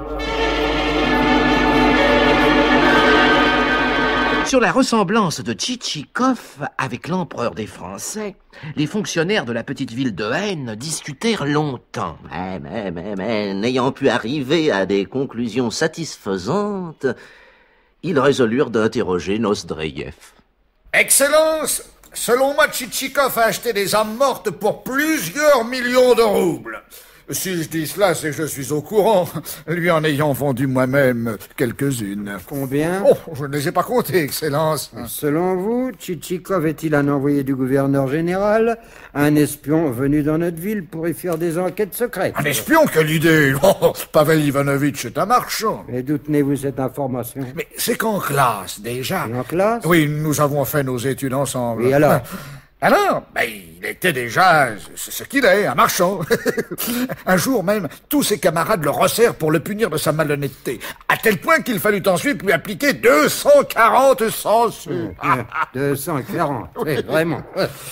Sur la ressemblance de Tchitchikov avec l'empereur des Français, les fonctionnaires de la petite ville de Haine discutèrent longtemps. Mais, mais, mais, mais, n'ayant pu arriver à des conclusions satisfaisantes, ils résolurent d'interroger Nozdreyev. Excellence, selon moi, Tchitchikov a acheté des âmes mortes pour plusieurs millions de roubles. Si je dis cela, c'est que je suis au courant, lui en ayant vendu moi-même quelques-unes. Combien? Oh, je ne les ai pas comptées, Excellence. Selon vous, Tchitchikov est-il un envoyé du gouverneur général, un espion venu dans notre ville pour y faire des enquêtes secrètes? Un espion? Quelle idée! Oh, Pavel Ivanovitch est un marchand. Et d'où tenez-vous cette information? Mais c'est qu'en classe, déjà. Et en classe? Oui, nous avons fait nos études ensemble. Et alors? Alors, ben, il était déjà ce qu'il est, un marchand. Un jour même, tous ses camarades le rossèrent pour le punir de sa malhonnêteté, à tel point qu'il fallut ensuite lui appliquer deux cent quarante censures. deux cent quarante, oui, vraiment.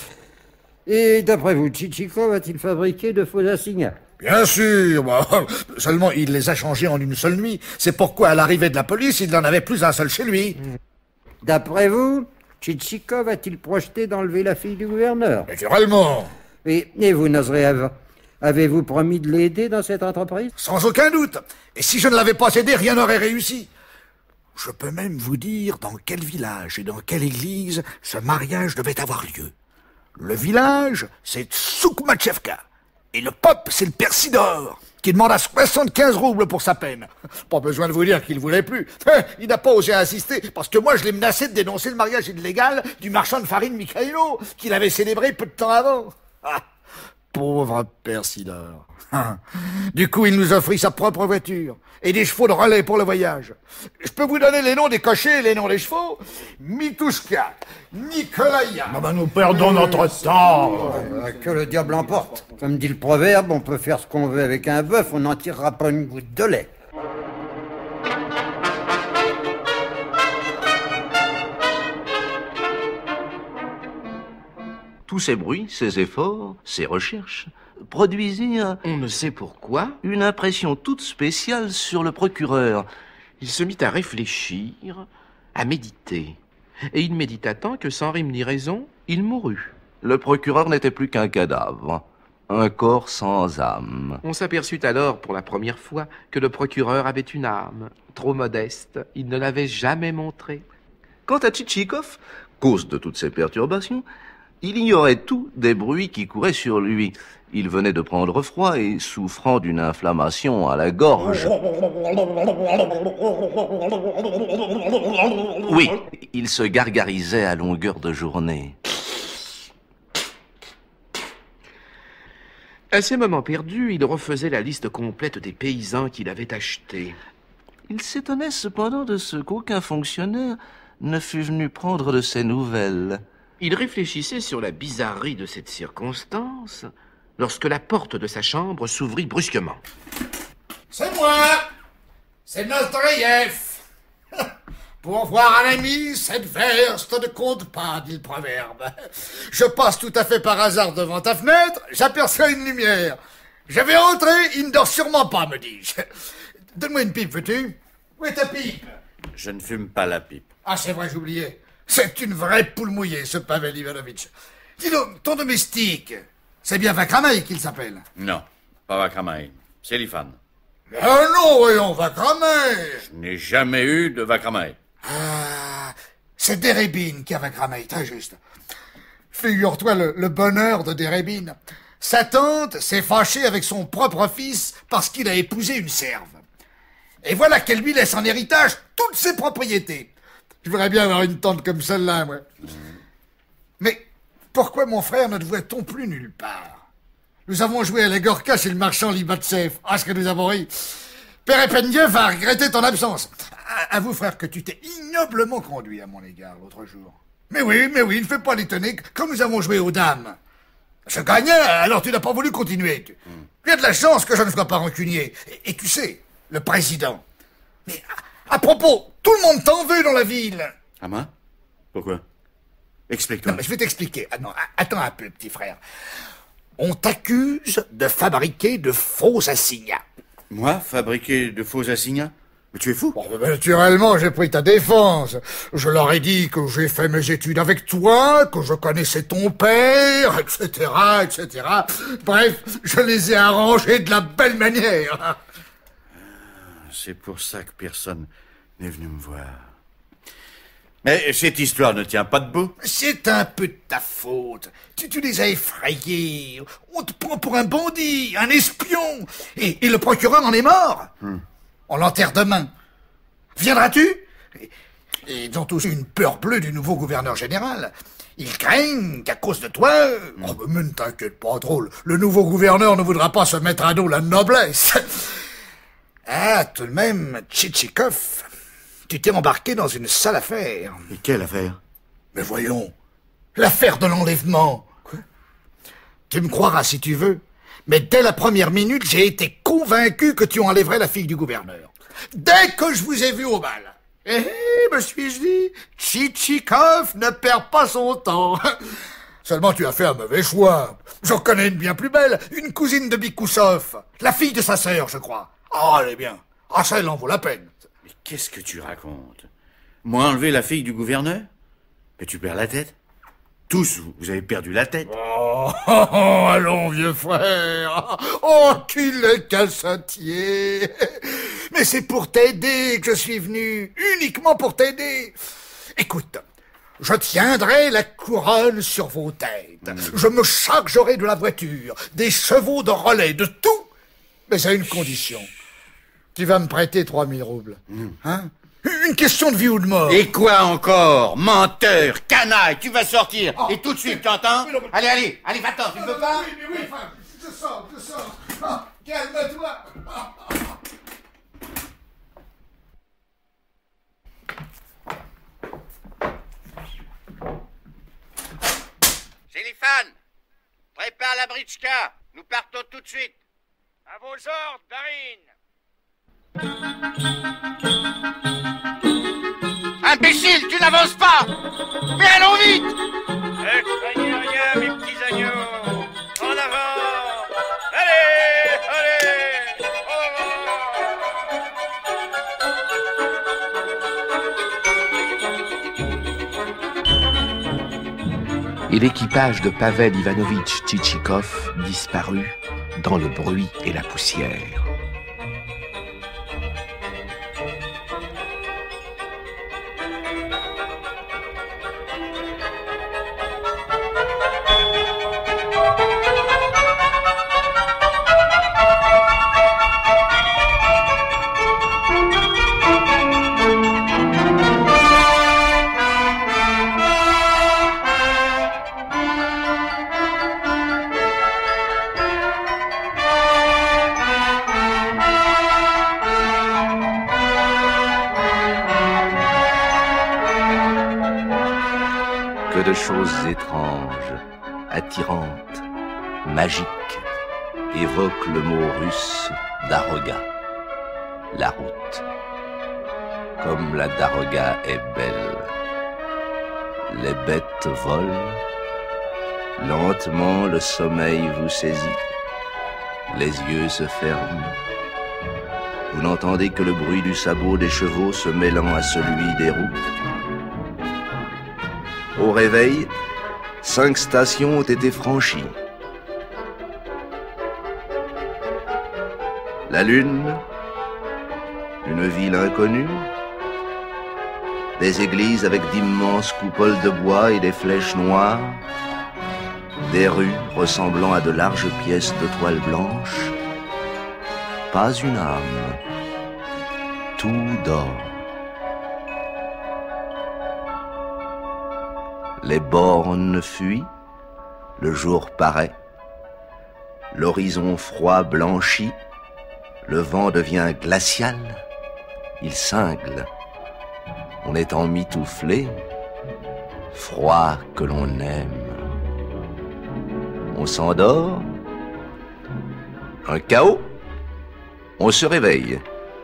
Et d'après vous, Tchitchikov a-t-il fabriqué de faux assignats? Bien sûr, bon, seulement il les a changés en une seule nuit. C'est pourquoi, à l'arrivée de la police, il n'en avait plus un seul chez lui. D'après vous, Tchitchikov a-t-il projeté d'enlever la fille du gouverneur? Naturellement. Et, et vous, Nozdreyev, avez-vous promis de l'aider dans cette entreprise? Sans aucun doute. Et si je ne l'avais pas aidé, rien n'aurait réussi. Je peux même vous dire dans quel village et dans quelle église ce mariage devait avoir lieu. Le village, c'est Tsoukmatchevka. Et le pope, c'est le père Sidor, qui demanda soixante-quinze roubles pour sa peine. Pas besoin de vous dire qu'il voulait plus. Il n'a pas osé insister, parce que moi, je l'ai menacé de dénoncer le mariage illégal du marchand de farine Mikhaïlo, qu'il avait célébré peu de temps avant. Ah, pauvre père Sidor. Du coup, il nous offrit sa propre voiture et des chevaux de relais pour le voyage. Je peux vous donner les noms des cochers et les noms des chevaux. Mitushka, Nikolaya. Ah ben nous perdons notre temps. Euh, que le diable emporte. Comme dit le proverbe, on peut faire ce qu'on veut avec un bœuf, on n'en tirera pas une goutte de lait. Tous ces bruits, ces efforts, ces recherches produisirent, on ne sait pourquoi, une impression toute spéciale sur le procureur. Il se mit à réfléchir, à méditer. Et il médita tant que, sans rime ni raison, il mourut. Le procureur n'était plus qu'un cadavre, un corps sans âme. On s'aperçut alors, pour la première fois, que le procureur avait une âme. Trop modeste, il ne l'avait jamais montrée. Quant à Tchitchikov, Cause de toutes ces perturbations, il ignorait tout des bruits qui couraient sur lui. Il venait de prendre froid et, souffrant d'une inflammation à la gorge... Oui, il se gargarisait à longueur de journée. À ces moments perdus, il refaisait la liste complète des paysans qu'il avait achetés. Il s'étonnait cependant de ce qu'aucun fonctionnaire ne fût venu prendre de ses nouvelles. Il réfléchissait sur la bizarrerie de cette circonstance lorsque la porte de sa chambre s'ouvrit brusquement. C'est moi! C'est Nozdreyev! Pour voir un ami, cette verste ne compte pas, dit le proverbe. Je passe tout à fait par hasard devant ta fenêtre, j'aperçois une lumière. Je vais entrer, il ne dort sûrement pas, me dis-je. Donne-moi une pipe, veux-tu? Où est ta pipe? Je ne fume pas la pipe. Ah, c'est vrai, j'oubliais. C'est une vraie poule mouillée, ce Pavel Ivanovitch. Dis donc, ton domestique, c'est bien Vakramaï qu'il s'appelle? Non, pas Vakramaï. C'est Lifan. Ah non, voyons, Vakramaï. Je n'ai jamais eu de Vakramaï. Ah, c'est Dérébine qui a Vakramaï, très juste. Figure-toi le, le bonheur de Dérébine. Sa tante s'est fâchée avec son propre fils parce qu'il a épousé une serve. Et voilà qu'elle lui laisse en héritage toutes ses propriétés. Je voudrais bien avoir une tante comme celle-là, moi. Mmh. Mais pourquoi mon frère ne te voit-on plus nulle part? Nous avons joué à la Gorka chez le marchand Libatsev. Ah, ce que nous avons ri. Perependieu va regretter ton absence. Avoue, frère, que tu t'es ignoblement conduit à mon égard l'autre jour. Mais oui, mais oui, ne fais pas l'étonner, comme nous avons joué aux dames. Je gagnais, alors tu n'as pas voulu continuer. Tu... Mm. Il y a de la chance que je ne sois pas rancunier. Et, et tu sais, le président. Mais à, à propos, tout le monde t'en veut dans la ville. Ah moi? Pourquoi? Explique-toi. Non, mais je vais t'expliquer. Ah non, attends un peu, petit frère. On t'accuse de fabriquer de faux assignats. Moi, fabriquer de faux assignats? Mais tu es fou. Bon, ben, naturellement, j'ai pris ta défense. Je leur ai dit que j'ai fait mes études avec toi, que je connaissais ton père, et cetera, et cetera. Bref, je les ai arrangés de la belle manière. C'est pour ça que personne n'est venu me voir. Mais cette histoire ne tient pas debout. C'est un peu de ta faute. Tu, tu les as effrayés. On te prend pour un bandit, un espion. Et, et le procureur en est mort. Hmm. On l'enterre demain. Viendras-tu? et, et ils ont tous une peur bleue du nouveau gouverneur général. Ils craignent qu'à cause de toi... Mm. Oh, mais ne t'inquiète pas trop. Le nouveau gouverneur ne voudra pas se mettre à dos la noblesse. Ah, tout de même, Tchitchikov, tu t'es embarqué dans une sale affaire. Et quelle affaire? Mais voyons, l'affaire de l'enlèvement. Quoi? Tu me croiras si tu veux. Mais dès la première minute, j'ai été convaincu que tu enlèverais la fille du gouverneur. Dès que je vous ai vu au bal. Eh, me suis-je dit, Tchitchikov ne perd pas son temps. Seulement tu as fait un mauvais choix. J'en connais une bien plus belle, une cousine de Bikousov. La fille de sa sœur, je crois. Ah, elle est bien. Ah, ça, elle en vaut la peine. Mais qu'est-ce que tu racontes? Moi enlever la fille du gouverneur? Mais tu perds la tête? Tous, vous avez perdu la tête. Oh, oh, oh, allons, vieux frère. Oh, qu'il est cassatier. Mais c'est pour t'aider que je suis venu. Uniquement pour t'aider. Écoute, je tiendrai la couronne sur vos têtes. Mmh. Je me chargerai de la voiture, des chevaux de relais, de tout. Mais à une condition. Tu vas me prêter trois mille roubles. Mmh. Hein? Une question de vie ou de mort. Et quoi encore? Menteur, canaille, tu vas sortir. Oh, et tout de suite, tu entends? Oui, allez, allez, allez, va-t'en, tu ne veux pas? Oui, oui, oui, frère, je sors, je sors. Oh, calme-toi. Oh. Zélifan, prépare la britchka. Nous partons tout de suite. À vos ordres, Darine. Imbécile, tu n'avances pas! Mais allons vite! Ne craignez rien, mes petits agneaux! En avant! Allez! Allez! En Et l'équipage de Pavel Ivanovitch Tchitchikov disparut dans le bruit et la poussière. de choses étranges, attirantes, magiques, évoque le mot russe daroga, la route. Comme la daroga est belle, les bêtes volent, lentement le sommeil vous saisit, les yeux se ferment. Vous n'entendez que le bruit du sabot des chevaux se mêlant à celui des roues. Au réveil, cinq stations ont été franchies. La Lune, une ville inconnue, des églises avec d'immenses coupoles de bois et des flèches noires, des rues ressemblant à de larges pièces de toile blanche, pas une âme, tout dort. Les bornes fuient, le jour paraît, l'horizon froid blanchit, le vent devient glacial, il cingle, on est emmitouflé, froid que l'on aime. On s'endort, un chaos, on se réveille.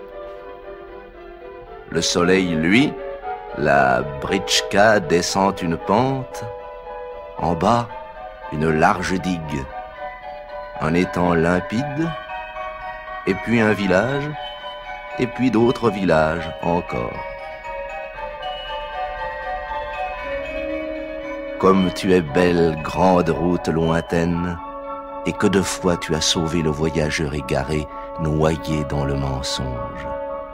Le soleil, lui, la britchka descend une pente, en bas, une large digue, un étang limpide, et puis un village, et puis d'autres villages encore. Comme tu es belle, grande route lointaine, et que de fois tu as sauvé le voyageur égaré, noyé dans le mensonge.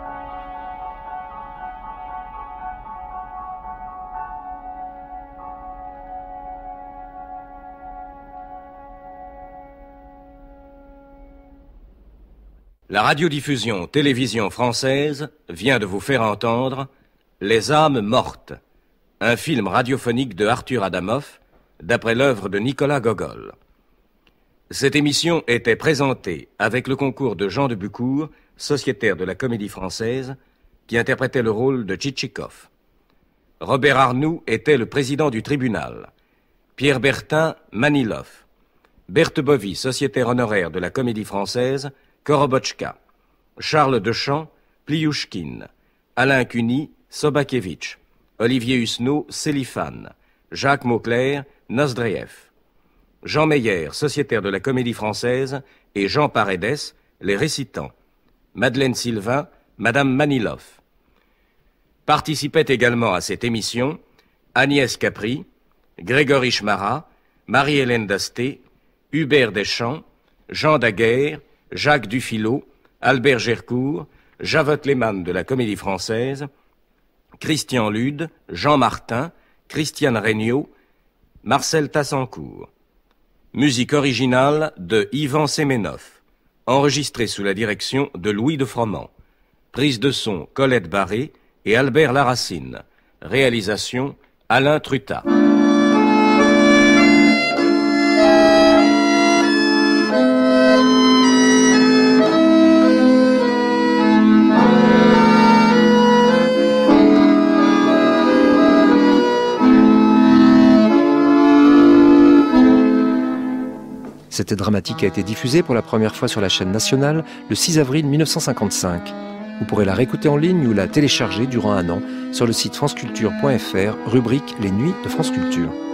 La radiodiffusion télévision française vient de vous faire entendre Les âmes mortes, un film radiophonique de Arthur Adamoff, d'après l'œuvre de Nicolas Gogol. Cette émission était présentée avec le concours de Jean de Bucourt, sociétaire de la Comédie Française, qui interprétait le rôle de Tchitchikov. Robert Arnoux était le président du tribunal. Pierre Bertin, Manilov. Berthe Bovy, sociétaire honoraire de la Comédie Française, Korobotchka. Charles Dechamps, Pliouchkine. Alain Cuny, Sobakevitch. Olivier Husneau, Célifane. Jacques Mauclair, Nozdreev. Jean Meyer, sociétaire de la Comédie Française, et Jean Paredes, les récitants. Madeleine Sylvain, Madame Manilov. Participaient également à cette émission Agnès Capry, Grégory Schmara, Marie-Hélène Dasté, Hubert Deschamps, Jean Daguerre, Jacques Dufilot, Albert Gercourt, Javotte Lehmann de la Comédie Française, Christian Lude, Jean Martin, Christiane Regnault, Marcel Tassancourt. Musique originale de Ivan Semenov, enregistrée sous la direction de Louis de Froment. Prise de son Colette Barré et Albert Laracine. Réalisation Alain Trutat. Cette dramatique a été diffusée pour la première fois sur la chaîne nationale le six avril mille neuf cent cinquante-cinq. Vous pourrez la réécouter en ligne ou la télécharger durant un an sur le site franceculture point F R, rubrique Les Nuits de France Culture.